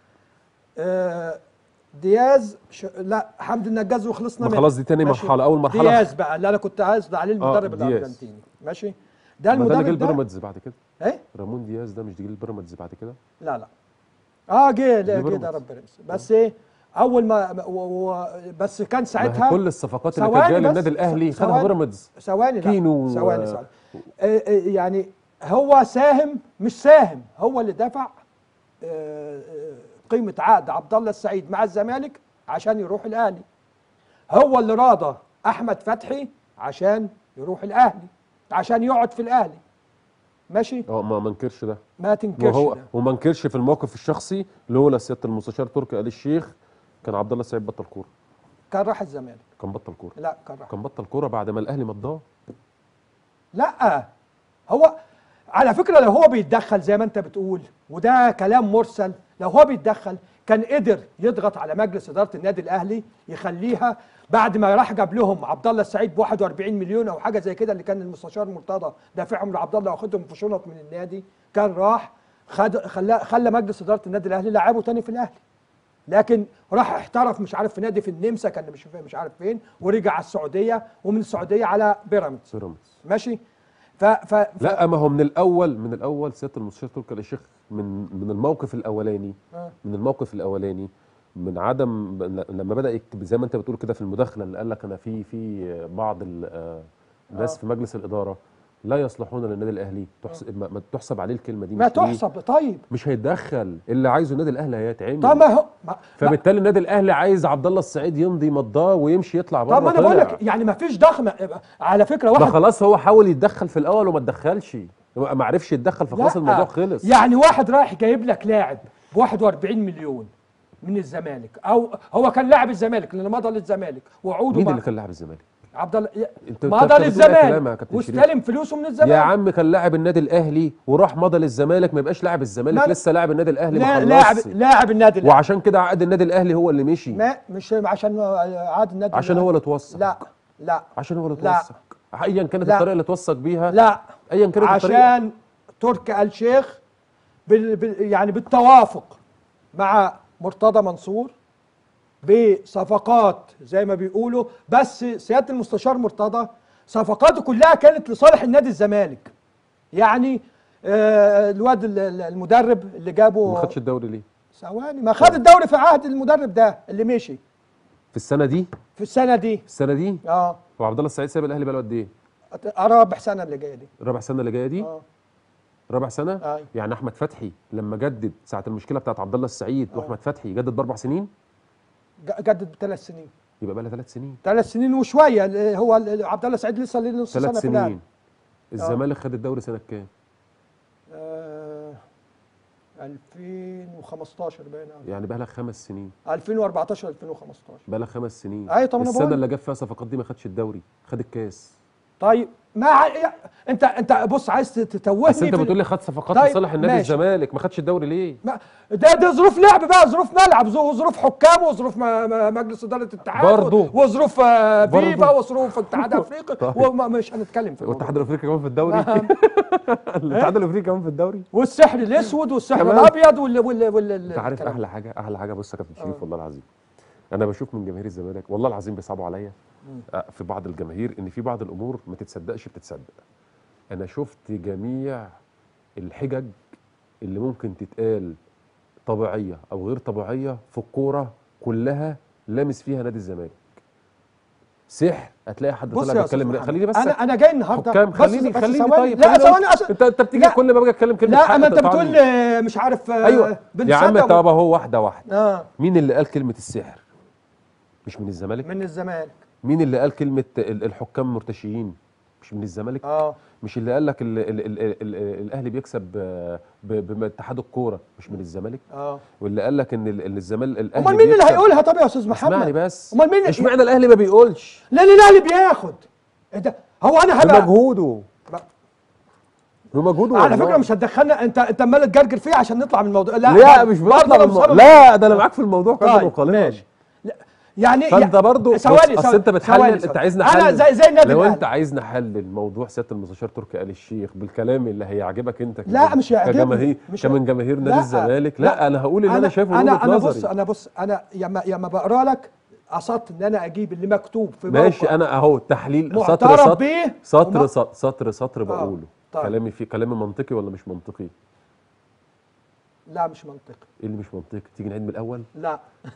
دياز لا حمدي النجاز وخلصنا منه. خلاص دي تاني مرحله. اول مرحله دياز بقى اللي انا كنت عايز عليه المدرب الارجنتيني. ماشي. ده المدرب ده جه البيراميدز بعد كده. ايه؟ رامون دياز ده مش جه البيراميدز بعد كده؟ لا جه درب بيراميدز. بس ايه اول ما بس كان ساعتها كل الصفقات اللي كانت جايه للنادي الاهلي خدها بيراميدز. ثواني يعني هو ساهم مش ساهم، هو اللي دفع قيمه عقد عبد الله السعيد مع الزمالك عشان يروح الاهلي. هو اللي راضى احمد فتحي عشان يروح الاهلي، عشان يقعد في الاهلي. ماشي. ما منكرش ده، ما تنكرش ده، وما انكرش في الموقف الشخصي لولا سياده المستشار تركي آل الشيخ كان عبد الله السعيد بطل كوره. كان راح الزمالك. كان بطل كوره. لا كان بطل كوره بعد ما الاهلي مضاه. لا هو على فكره لو هو بيتدخل زي ما انت بتقول، وده كلام مرسل، لو هو بيتدخل كان قدر يضغط على مجلس اداره النادي الاهلي يخليها بعد ما راح جاب لهم عبد الله السعيد ب 41 مليون او حاجه زي كده اللي كان المستشار مرتضى دافعهم لعبد الله واخدهم في شنط من النادي، كان راح خلى مجلس اداره النادي الاهلي لعبه تاني في الاهلي. لكن راح احترف مش عارف في نادي في النمسا، كان مش عارف فين، ورجع على السعوديه، ومن السعوديه على بيراميدز. ماشي. لا ما هو من الاول سياده المستشار تركي آل الشيخ من الموقف الاولاني من عدم لما بدا يكتب زي ما انت بتقول كده في المداخله اللي قال لك انا في بعض الناس في مجلس الاداره لا يصلحون للنادي الاهلي، ما تحسب عليه الكلمه دي. ما تحسب. طيب مش هيتدخل، اللي عايزه النادي الاهلي هيتعمل. طب ما هو فبالتالي النادي الاهلي عايز عبد الله السعيد يمضي مضاه ويمشي يطلع بره. طب ما انا بقول لك يعني ما فيش ضخم على فكره. واحد خلاص هو حاول يتدخل في الاول وما اتدخلش، ما عرفش يتدخل، فخلاص الموضوع خلص. يعني واحد رايح جايب لك لاعب ب 41 مليون من الزمالك، او هو كان لاعب الزمالك لان مضى للزمالك وعوده. مين اللي كان لاعب الزمالك؟ عبد الله مضى للزمالك واستلم فلوسه من الزمالك. يا عم كان لاعب النادي الاهلي وراح مضى للزمالك، ما يبقاش لاعب الزمالك، لسه لاعب النادي الاهلي ما خلصش. لاعب النادي الاهلي، وعشان كده عقد النادي الاهلي هو اللي مشي. مش عشان عقد النادي، عشان هو اللي اتوثق. لا عشان هو اللي اتوثق، ايا كانت الطريقه اللي اتوثق بيها. لا ايا كانت الطريقه، عشان تركي آل الشيخ يعني بالتوافق مع مرتضى منصور بصفقات زي ما بيقولوا. بس سياده المستشار مرتضى صفقاته كلها كانت لصالح النادي الزمالك. يعني الواد المدرب اللي جابه ما خدش الدوري ليه؟ ثواني، ما خد الدوري في عهد المدرب ده اللي مشي في السنه دي. هو عبد الله السعيد ساب الاهلي بقاله قد ايه؟ رابع سنه اللي جايه دي. رابع سنه. يعني احمد فتحي لما جدد ساعه المشكله بتاعت عبد الله السعيد واحمد فتحي جدد ب4 سنين. جدد ب3 سنين. يبقى بقى لها 3 سنين. 3 سنين وشويه. هو عبد الله السعيد لسه ليه نص سنه في الاهلي. الزمالك خد الدوري سنه كام؟ 2015 باين. يعني بقى لها 5 سنين. 2014 2015 بقى لها 5 سنين. ايوه طب السنه اللي جاب فيها صفقات دي ما خدش الدوري، خد الكاس. طيب ما انت بص عايز تتوهني. بس انت بتقول لي خد صفقات لصالح النادي الزمالك، ما خدش الدوري ليه؟ ده ظروف لعب بقى، ظروف ملعب، وظروف حكام، وظروف مجلس اداره الاتحاد برضه، وظروف فيفا، وظروف الاتحاد الافريقي. ومش هنتكلم في والاتحاد الافريقي كمان في الدوري. الاتحاد الافريقي كمان في الدوري، والسحر الاسود والسحر الابيض انت عارف احلى حاجه بص يا كابتن شريف والله العظيم، انا بشوف من جماهير الزمالك والله العظيم بيصعبوا عليا في بعض الجماهير ان في بعض الامور ما تتصدقش بتتصدق. انا شفت جميع الحجج اللي ممكن تتقال طبيعيه او غير طبيعيه في الكوره كلها لامس فيها نادي الزمالك. سحر هتلاقي حد طلع بيتكلم. خليني بس انا جاي النهارده. خليني طيب. لا ثواني انت بتيجي كل ما باجي اتكلم كلمه. لا ما انت بتقول مش عارف. ايوه يا عم طب اهو واحده. مين اللي قال كلمه السحر؟ مش من الزمالك؟ من الزمالك. مين اللي قال كلمه الحكام مرتشيين؟ مش من الزمالك؟ مش اللي قال لك الاهلي بيكسب باتحاد الكوره؟ مش من الزمالك؟ واللي قال لك ان الزمالك الاهلي امال مين اللي هيقولها؟ طب يا استاذ محمد اسمعني بس. امال مين؟ اشمعنى الاهلي ما بيقولش؟ لا الاهلي بياخد. هو انا هبقى بمجهوده. بمجهود على فكره مش هتدخلنا، انت عمال تجرجر فيه عشان نطلع من الموضوع. لا مش بنطلع من الموضوع، لا ده انا معاك في الموضوع كله وقالبا. ماشي. يعني فانت برضه ثواني اصل انت بتحلل، انت عايز نحلل. انا زي النادي لو انت عايز نحلل موضوع سياده المستشار تركي آل الشيخ بالكلام اللي هيعجبك انت لا مش هيعجبني كمان جماهير نادي الزمالك، لا انا هقول اللي انا شايفه من وجهه نظري. بص انا ياما بقرا لك قصدت ان انا اجيب اللي مكتوب في ماشي. انا اهو تحليل سطر بقوله. كلامي فيه كلامي منطقي ولا مش منطقي؟ لا مش منطقي. ايه اللي مش منطقي؟ تيجي نعيد من الاول؟ لا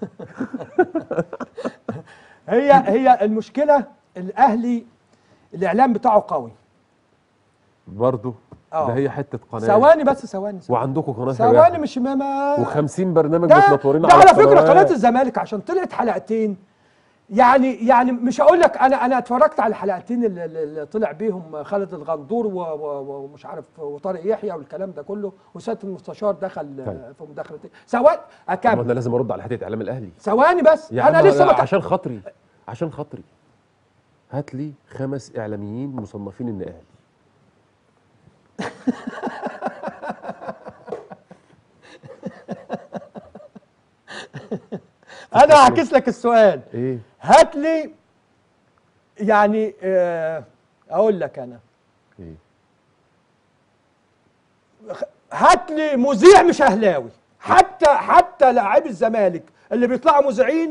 هي المشكله الاهلي الاعلام بتاعه قوي برضه. ده هي حته قناه. ثواني بس ثواني. وعندكم قناه ثواني مش و50 برنامج متنطورين على فكره قناه الزمالك عشان طلعت حلقتين يعني مش هقول لك انا اتفرجت على الحلقتين اللي طلع بيهم خالد الغندور ومش عارف وطارق يحيى والكلام ده كله، وسياده المستشار دخل في مداخلتين. ثواني اكمل. انا لازم ارد على حته اعلام الاهلي. ثواني بس انا لسه عشان خاطري هات لي 5 اعلاميين مصنفين ان اهلي. انا هعكس لك السؤال. ايه؟ هات لي يعني اقول لك انا ايه؟ هات لي مذيع مش اهلاوي. حتى لاعبي الزمالك اللي بيطلعوا مذيعين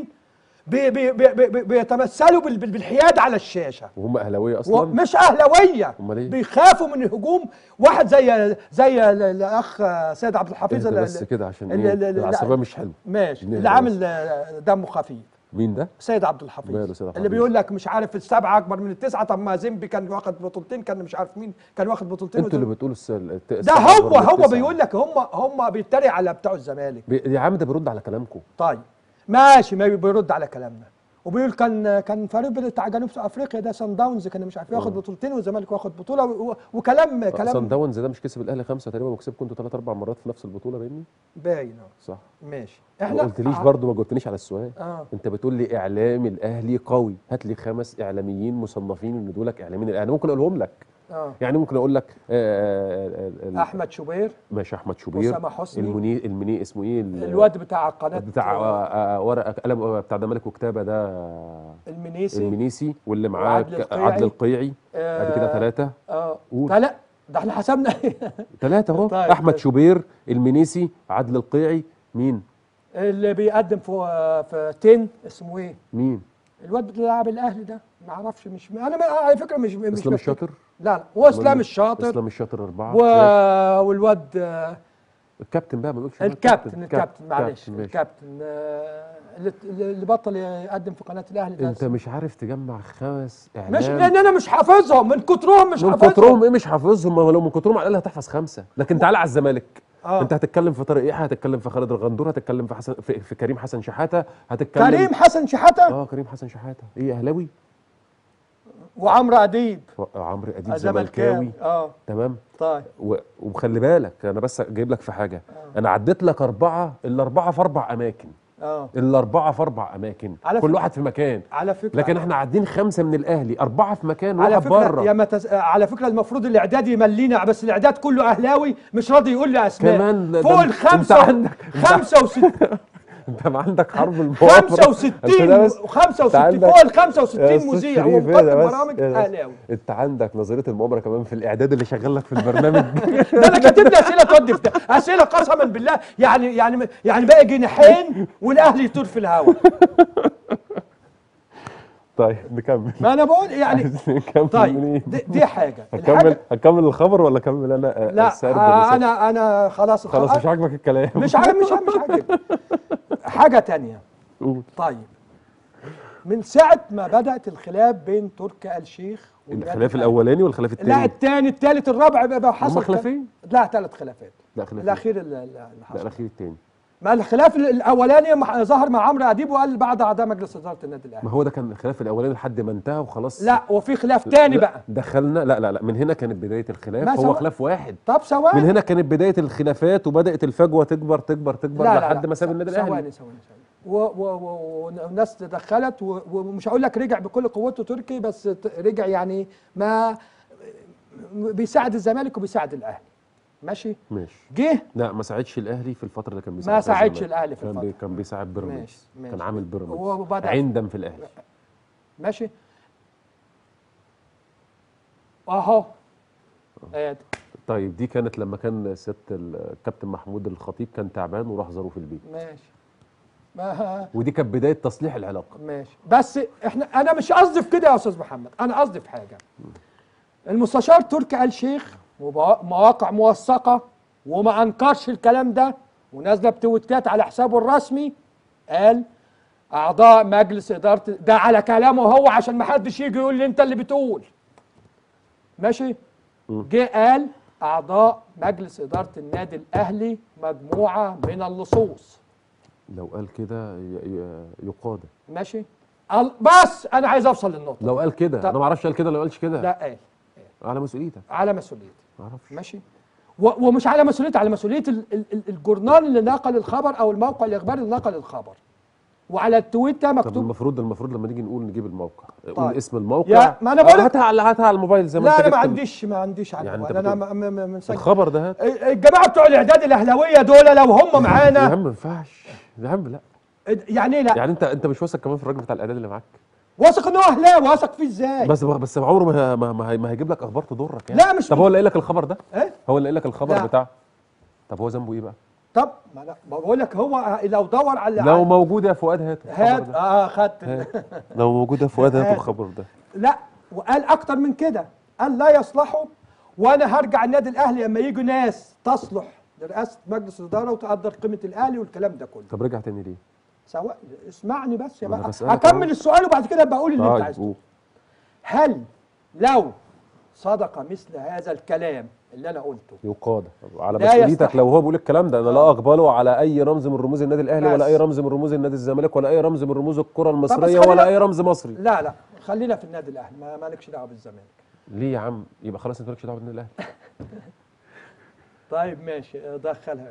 بيتمثلوا بالحياد على الشاشه، وهم اهلاويه اصلا؟ مش اهلاويه. امال ايه؟ بيخافوا من الهجوم. واحد زي الاخ سيد عبد الحفيظ بس كده عشان ايه؟ العصبيه مش حلوه. ماشي. اللي عامل دمه خفيف. مين ده؟ سيد عبد الحفيظ اللي بيقول لك مش عارف السبعه اكبر من التسعه. طب ما زيمبي كان واخد بطولتين، كان مش عارف مين كان واخد بطولتين. انتوا اللي بتقولوا ده هو بيقول لك هم بيتريق على بتوع الزمالك. يا عم ده بيرد على كلامكم. طيب ماشي، ما بيرد على كلامنا وبيقول كان فريق بتاع جنوب افريقيا ده سان داونز كان مش عارف ياخد بطولتين والزمالك واخد بطوله وكلام سان داونز ده مش كسب الاهلي 5 تقريبا وكسبكم انتوا 3 4 مرات في نفس البطوله باين. صح ماشي. احنا ما قلتليش برضه، ما جاوبتنيش على السؤال. انت بتقول لي اعلام الاهلي قوي، هات لي 5 اعلاميين مصنفين ان دولك اعلاميين الاهلي. ممكن اقولهم لك. يعني ممكن اقول لك احمد شوبير. ماشي. احمد شوبير. اسامه حسني. المني اسمه ايه؟ الواد بتاع القناه بتاع ورقه قلم بتاع زمالك وكتابه ده المنيسي واللي معاه عدل القيعي. ادي كده 3. لا ده احنا حسبنا 3 اهو. طيب. احمد شوبير، المنيسي، عدل القيعي. مين اللي بيقدم في 10 اسمه ايه؟ مين؟ الواد بتاع الاهلي ده ما اعرفش. مش انا على فكره مش اسلام الشاطر. لا هو اسلام الشاطر. اسلام الشاطر 4. والواد الكابتن بقى ما نقولش الكابتن معلش. الكابتن اللي بطل يقدم في قناه الاهلي ده. انت مش عارف تجمع 5 اعلام. مش لان انا مش حافظهم، من كترهم مش حافظهم. من كترهم ايه مش حافظهم؟ ما لو من كترهم على الاقل هتحفظ 5. لكن تعالى على الزمالك. انت هتتكلم في طارق يحيى، هتتكلم في خالد الغندور، هتتكلم في كريم حسن شحاته، هتتكلم كريم حسن شحاته. كريم حسن شحاته ايه اهلاوي؟ وعمرو اديب. عمرو اديب زملكاوي. تمام. طيب وخلي بالك انا بس جايب لك في حاجه. انا عديت لك 4 الاربعه في 4 اماكن. الاربعه في 4 اماكن، كل واحد في مكان. على فكره لكن احنا عادين 5 من الاهلي، 4 في مكان وواحد بره. على فكره المفروض الاعداد يملينا، بس الاعداد كله اهلاوي مش راضي يقول لي اسماء. كمان فوق ال 65 انت ما عندك حرب الموافره. 65 فوق ال 65 مذيع ومقدم برامج اهلاوي. انت عندك نظريه المؤامره كمان في الاعداد اللي شغال لك في البرنامج. ده انا كاتب لي اسئله تودي في ده، اسئله قسما بالله يعني باقي جناحين والاهلي يطير في الهواء. طيب نكمل. ما انا بقول يعني طيب دي حاجه. هكمل الخبر ولا اكمل انا؟ لا انا خلاص مش عاجبك الكلام. مش عاجبك. حاجه تانية. طيب من ساعه ما بدات الخلاف بين تركي آل الشيخ الخلاف الاولاني والخلاف الثاني؟ لا الثاني الثالث الرابع بقى حصل. هم خلافين؟ لا 3 خلافات. لا خلاف الاخير اللي حصل. لا الاخير الثاني. ما الخلاف الاولاني ظهر مع عمرو اديب وقال بعد اعضاء مجلس اداره النادي الاهلي. ما هو ده كان الخلاف الاولاني لحد ما انتهى وخلاص. لا وفي خلاف ثاني بقى دخلنا. لا من هنا كانت بدايه الخلاف. هو خلاف واحد. طب ثواني. من هنا كانت بدايه الخلافات وبدات الفجوه تكبر لحد ما ساب النادي الاهلي. ثواني والناس تدخلت ومش هقول لك رجع بكل قوته تركي، بس رجع يعني بيساعد الزمالك وبيساعد الاهلي. ماشي. جه لا ما ساعدش الاهلي في الفتره اللي كان بيساعد ما ساعدش الاهلي في الفتره، كان بيساعد بيراميدز، كان عامل بيراميدز عندم في الاهلي. ماشي اهو. طيب دي كانت لما كان سياده الكابتن محمود الخطيب كان تعبان وراح زاروه في البيت. ماشي. ودي كانت بدايه تصليح العلاقه. ماشي. بس انا مش قصدي في كده يا استاذ محمد، انا قصدي في حاجه. المستشار تركي آل الشيخ مواقع موثقه وما انكرش الكلام ده ونازله بتويتات على حسابه الرسمي، قال اعضاء مجلس اداره ده على كلامه هو عشان ما حدش يجي يقول لي انت اللي بتقول. ماشي. جه قال اعضاء مجلس اداره النادي الاهلي مجموعه من اللصوص. لو قال كده يقاد. ماشي. بس انا عايز اوصل للنقطه. لو قال كده انا ما اعرفش قال كده ولا قالش كده. لا قال. على مسؤوليتك. على مسؤوليتي. ما اعرفش. ماشي. ومش على مسؤوليتي، على مسؤوليه الجورنال اللي نقل الخبر او الموقع الاخباري اللي نقل الخبر. وعلى التويتر مكتوب. طب المفروض لما نيجي نجيب الموقع، طيب. قول اسم الموقع. ما انا بقول هاتها على الموبايل زي ما لا انت. انا ما عنديش على يعني الموبايل. انا مسجل الخبر ده. هات الجماعه بتوع الاعداد الاهلاويه دول لو هم معانا. يا عم ما ينفعش يا عم. لا يعني ايه لا؟ يعني انت مش واثق كمان في الراجل بتاع الاعداد اللي معاك؟ واثق ان هو اهلاوي، واثق فيه ازاي؟ بس عمره ما هيجيب لك اخبار تضرك يعني. لا مش. طب هو اللي قال لك الخبر ده؟ ايه؟ هو اللي قال لك الخبر لا. بتاع. طب هو ذنبه ايه بقى؟ طب ما لا بقول لك هو لو دور على لو موجود يا فؤاد هات خدت لو موجود يا فؤاد هات الخبر ده. لا وقال اكتر من كده، قال لا يصلحوا، وانا هرجع النادي الاهلي لما يجوا ناس تصلح لرئاسه مجلس الاداره وتقدر قيمه الاهلي والكلام ده كله. طب رجع تاني ليه؟ سواء اسمعني بس يا بقى هكمل السؤال وبعد كده بقول اللي انت عايزه. هل لو صدق مثل هذا الكلام اللي انا قلته يقاد على مسؤوليتك لو هو بيقول الكلام ده؟ انا لا اقبله على اي رمز من رموز النادي الاهلي ولا اي رمز من رموز النادي الزمالك ولا اي رمز من رموز الكره المصريه ولا اي رمز مصري. لا خلينا في النادي الاهلي، ما لكش دعوه بالزمالك. ليه يا عم؟ يبقى خلاص انت مالكش دعوه بالنادي الاهلي. طيب ماشي دخلها.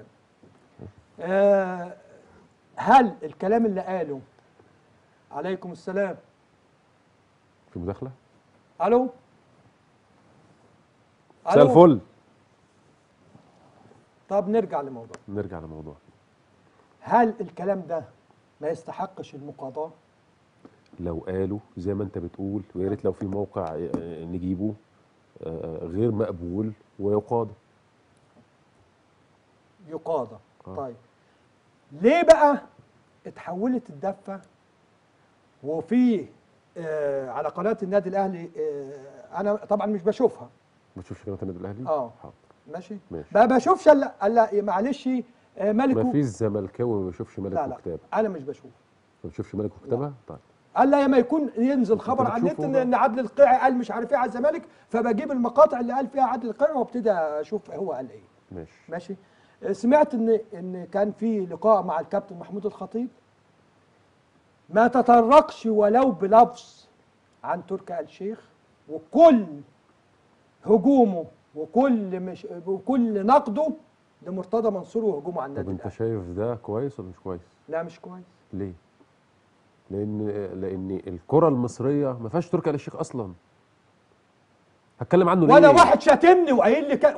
هل الكلام اللي قاله عليكم السلام في مداخله؟ الو مساء الفل. طب نرجع لموضوع. هل الكلام ده ما يستحقش المقاضاه؟ لو قالوا زي ما انت بتقول، ويا ريت لو في موقع نجيبه غير مقبول ويقاضى. طيب ليه بقى اتحولت الدفه وفي على قناه النادي الاهلي؟ انا طبعا مش بشوفها. ما تشوفش قناه النادي الاهلي؟ حاضر. ماشي. ما بشوفش الا معلش ملك. ما فيش زملكاوي ما بيشوفش ملك وكتابه. انا مش بشوف. ما بتشوفش ملك وكتابه؟ طيب. الا لما يكون ينزل خبر على النت ان عادل القيعي قال مش عارف ايه على الزمالك، فبجيب المقاطع اللي قال فيها عادل القيعي وابتدي اشوف هو قال ايه. ماشي. سمعت ان كان في لقاء مع الكابتن محمود الخطيب ما تطرقش ولو بلفظ عن تركي آل الشيخ، وكل هجومه وكل نقده لمرتضى منصور وهجومه على النادي. طب انت شايف ده كويس ولا مش كويس؟ لا مش كويس. ليه؟ لان الكره المصريه ما فيهاش تركي آل الشيخ اصلا. هتكلم عنه ليه؟ وانا واحد شاتمني وقايل لي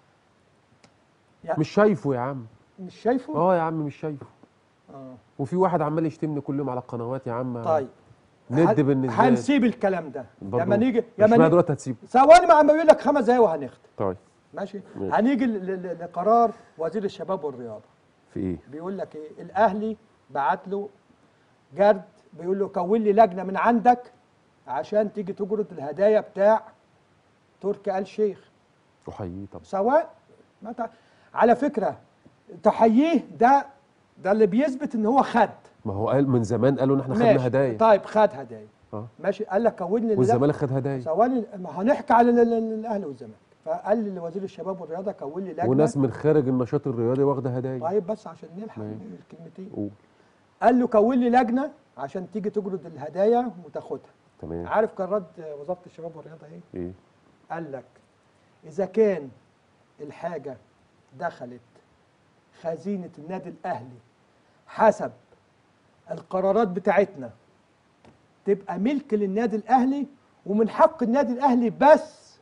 مش شايفه يا عم. مش شايفه؟ يا عم مش شايفه. وفي واحد عمال يشتمني كل يوم على القنوات يا عم. طيب ند بالنسبه لي. هنسيب الكلام ده لما نيجي. مش دلوقتي هتسيبه. ثواني ما بيقول لك 5 دقايق وهنختم. طيب ماشي. هنيجي لقرار وزير الشباب والرياضه. في ايه؟ بيقول لك ايه؟ الاهلي بعت له جرد بيقول له كون لي لجنه من عندك عشان تيجي تجرد الهدايا بتاع تركي آل الشيخ. تحييه طبعا. سواء على فكره تحييه ده اللي بيثبت ان هو خد. ما هو قال من زمان قالوا ان احنا خدنا هدايا. طيب خد هدايا. ماشي. قال لك كون لي والزمالك خد هدايا. ثواني ما هنحكي على الاهلي والزمالك. فقال لوزير الشباب والرياضه كون لي لجنه. وناس من خارج النشاط الرياضي واخده هدايا. طيب بس عشان نلحق الكلمتين. قال له كون لي لجنه عشان تيجي تجرد الهدايا وتاخدها. تمام. عارف كان رد وزاره الشباب والرياضه ايه؟ قال لك اذا كان الحاجه دخلت خزينه النادي الاهلي حسب القرارات بتاعتنا تبقى ملك للنادي الاهلي، ومن حق النادي الاهلي بس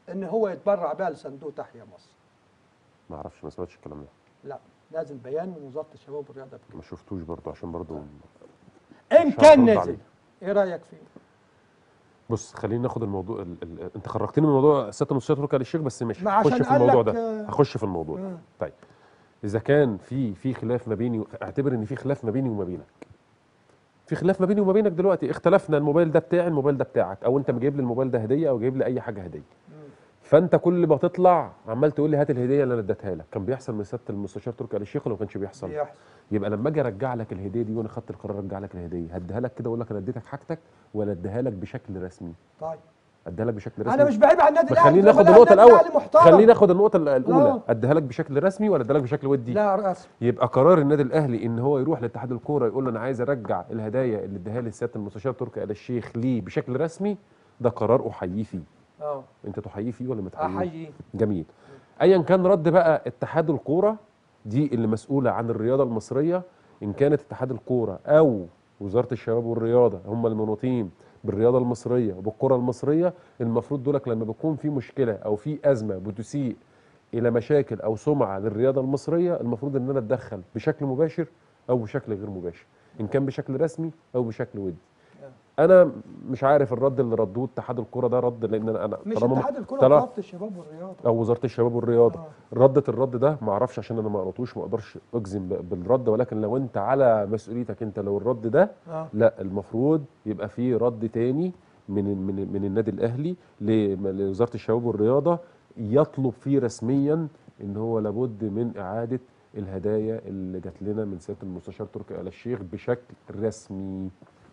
ان هو يتبرع بها لصندوق تحيا مصر؟ ما اعرفش، ما سمعتش الكلام ده. لا، نازل بيان من وزاره الشباب والرياضه بكده. ما شفتوش برضه عشان برضه ان كان نزل ايه رايك فيه؟ بص خلينا ناخد الموضوع انت خرجتني من موضوع سياده المستشار تركي آل الشيخ، بس ماشي هخش في الموضوع ده. هخش في الموضوع ده. طيب اذا كان في خلاف ما بيني، اعتبر ان في خلاف ما بيني وما بينك. في خلاف ما بيني وما بينك دلوقتي، اختلفنا، الموبايل ده بتاعي، الموبايل ده بتاعك، او انت جايب لي الموبايل ده هديه او جايب لي اي حاجه هديه. فانت كل ما تطلع عمال تقول لي هات الهديه اللي انا اديتها لك. كان بيحصل من سياده المستشار تركي آل الشيخ ولا ما كانش بيحصل؟ يبقى لما اجي ارجع لك الهديه دي وانا خدت القرار ارجع لك الهديه، هديها لك كده اقول لك انا اديتك حاجتك، ولا اديها لك بشكل رسمي؟ طيب اديها لك بشكل رسمي. انا مش بعيب عن النادي الاهلي، خلينا ناخد النقطه الاول، خلينا ناخد النقطه الاولى. اديها لك بشكل رسمي ولا اديها لك بشكل ودي؟ لا رسمي. يبقى قرار النادي الاهلي ان هو يروح لاتحاد الكوره يقول له انا عايز ارجع الهدايا اللي اديها لي سياده المستشار تركي آل الشيخ ليه بشكل رسمي، ده قرار احييه فيه. انت تحييه فيه ولا ما تحييه؟ احييه. جميل. ايا كان رد بقى اتحاد الكوره، دي اللي مسؤوله عن الرياضه المصريه، ان كانت اتحاد الكوره او وزاره الشباب والرياضه هم المنوطين بالرياضه المصريه وبالكره المصريه، المفروض دولك لما بيكون في مشكله او في ازمه بتسيء الى مشاكل او سمعه للرياضه المصريه، المفروض ان انا اتدخل بشكل مباشر او بشكل غير مباشر، ان كان بشكل رسمي او بشكل ودي. انا مش عارف الرد اللي ردوه اتحاد الكوره ده رد، لان انا مش اتحاد الكوره، وزاره الشباب والرياضه او وزاره الشباب والرياضه ردت الرد ده. ما اعرفش عشان انا ما قراتوش، ما اقدرش اجزم بالرد، ولكن لو انت على مسؤوليتك انت، لو الرد ده لا، المفروض يبقى في رد تاني من النادي الاهلي لوزاره الشباب والرياضه، يطلب فيه رسميا ان هو لابد من اعاده الهدايا اللي جات لنا من سياده المستشار تركي آل الشيخ بشكل رسمي.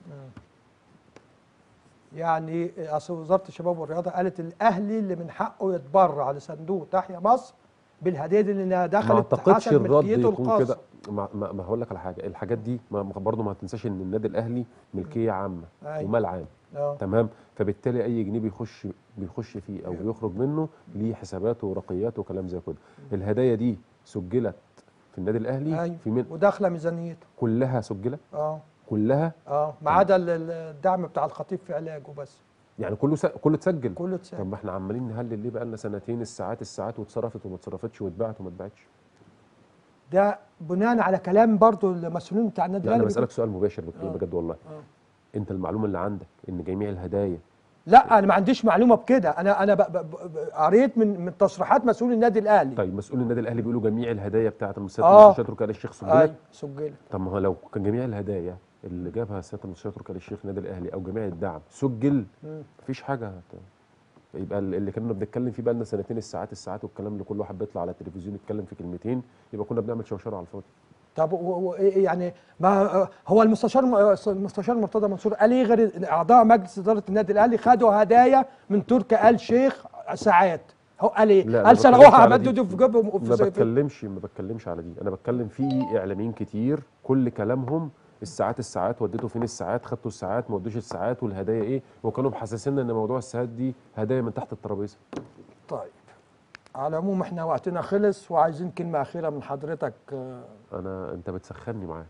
يعني اصل وزاره الشباب والرياضه قالت الاهلي اللي من حقه يتبرع لصندوق تحيا مصر بالهديه دي لانها دخلت ما اعتقدش الرد يكون كده. ما هقول لك على حاجه، الحاجات دي برضه ما تنساش ان النادي الاهلي ملكيه عامه ومال عام. تمام. فبالتالي اي جنيه بيخش فيه او بيخرج منه ليه حساباته ورقياته وكلام زي كده. الهدايا دي سجلت في النادي الاهلي في وداخله ميزانيته كلها سجلت. كلها ما عدا الدعم بتاع الخطيب في علاجه بس. يعني كله اتسجل. كله اتسجل. طب ما احنا عمالين نهلل ليه بقى لنا سنتين الساعات واتصرفت وما اتصرفتش واتباعت وما اتباعتش؟ ده بناء على كلام برضو المسؤولين بتاع النادي الاهلي. انا بسالك سؤال مباشر بجد والله. انت المعلومه اللي عندك ان جميع الهدايا؟ لا انا ما عنديش معلومه بكده. انا قريت من تصريحات مسؤول النادي الاهلي. طيب مسؤول النادي الاهلي بيقولوا جميع الهدايا بتاعه المستشار تركي آل الشيخ سجلت؟ سجلت. طب ما هو لو كان جميع الهدايا اللي جابها سياده المستشار تركي آل الشيخ النادي الاهلي او جميع الدعم سجل، مفيش حاجه. يبقى اللي كنا بنتكلم فيه بقى لنا سنتين الساعات والكلام اللي كل واحد بيطلع على التلفزيون يتكلم في كلمتين، يبقى كنا بنعمل شوشره على الفاضي. طب يعني ما هو المستشار مرتضى منصور قال ايه غير اعضاء مجلس اداره النادي الاهلي خدوا هدايا من تركي آل الشيخ ساعات؟ هو قال ايه؟ قال سرقوها بدوا في جيبهم. ما بتكلمش على دي. انا بتكلم في اعلاميين كتير كل كلامهم الساعات وديتوا فين الساعات، خدتوا الساعات ما ودوش الساعات، والهدايا ايه، وكانوا محسسيننا ان موضوع الساعات دي هدايا من تحت الترابيزه. طيب على العموم احنا وقتنا خلص وعايزين كلمه اخيره من حضرتك. انت بتسخني معاك.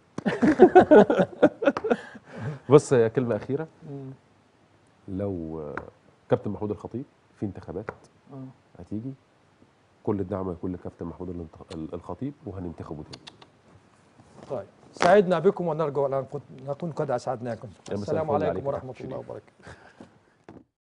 بص يا كلمه اخيره. لو كابتن محمود الخطيب في انتخابات هتيجي، كل الدعم هيكون لكابتن محمود الخطيب وهننتخبه تاني. طيب سعدنا بكم ونرجو ان نكون قد اسعدناكم. السلام عليكم ورحمه الله وبركاته.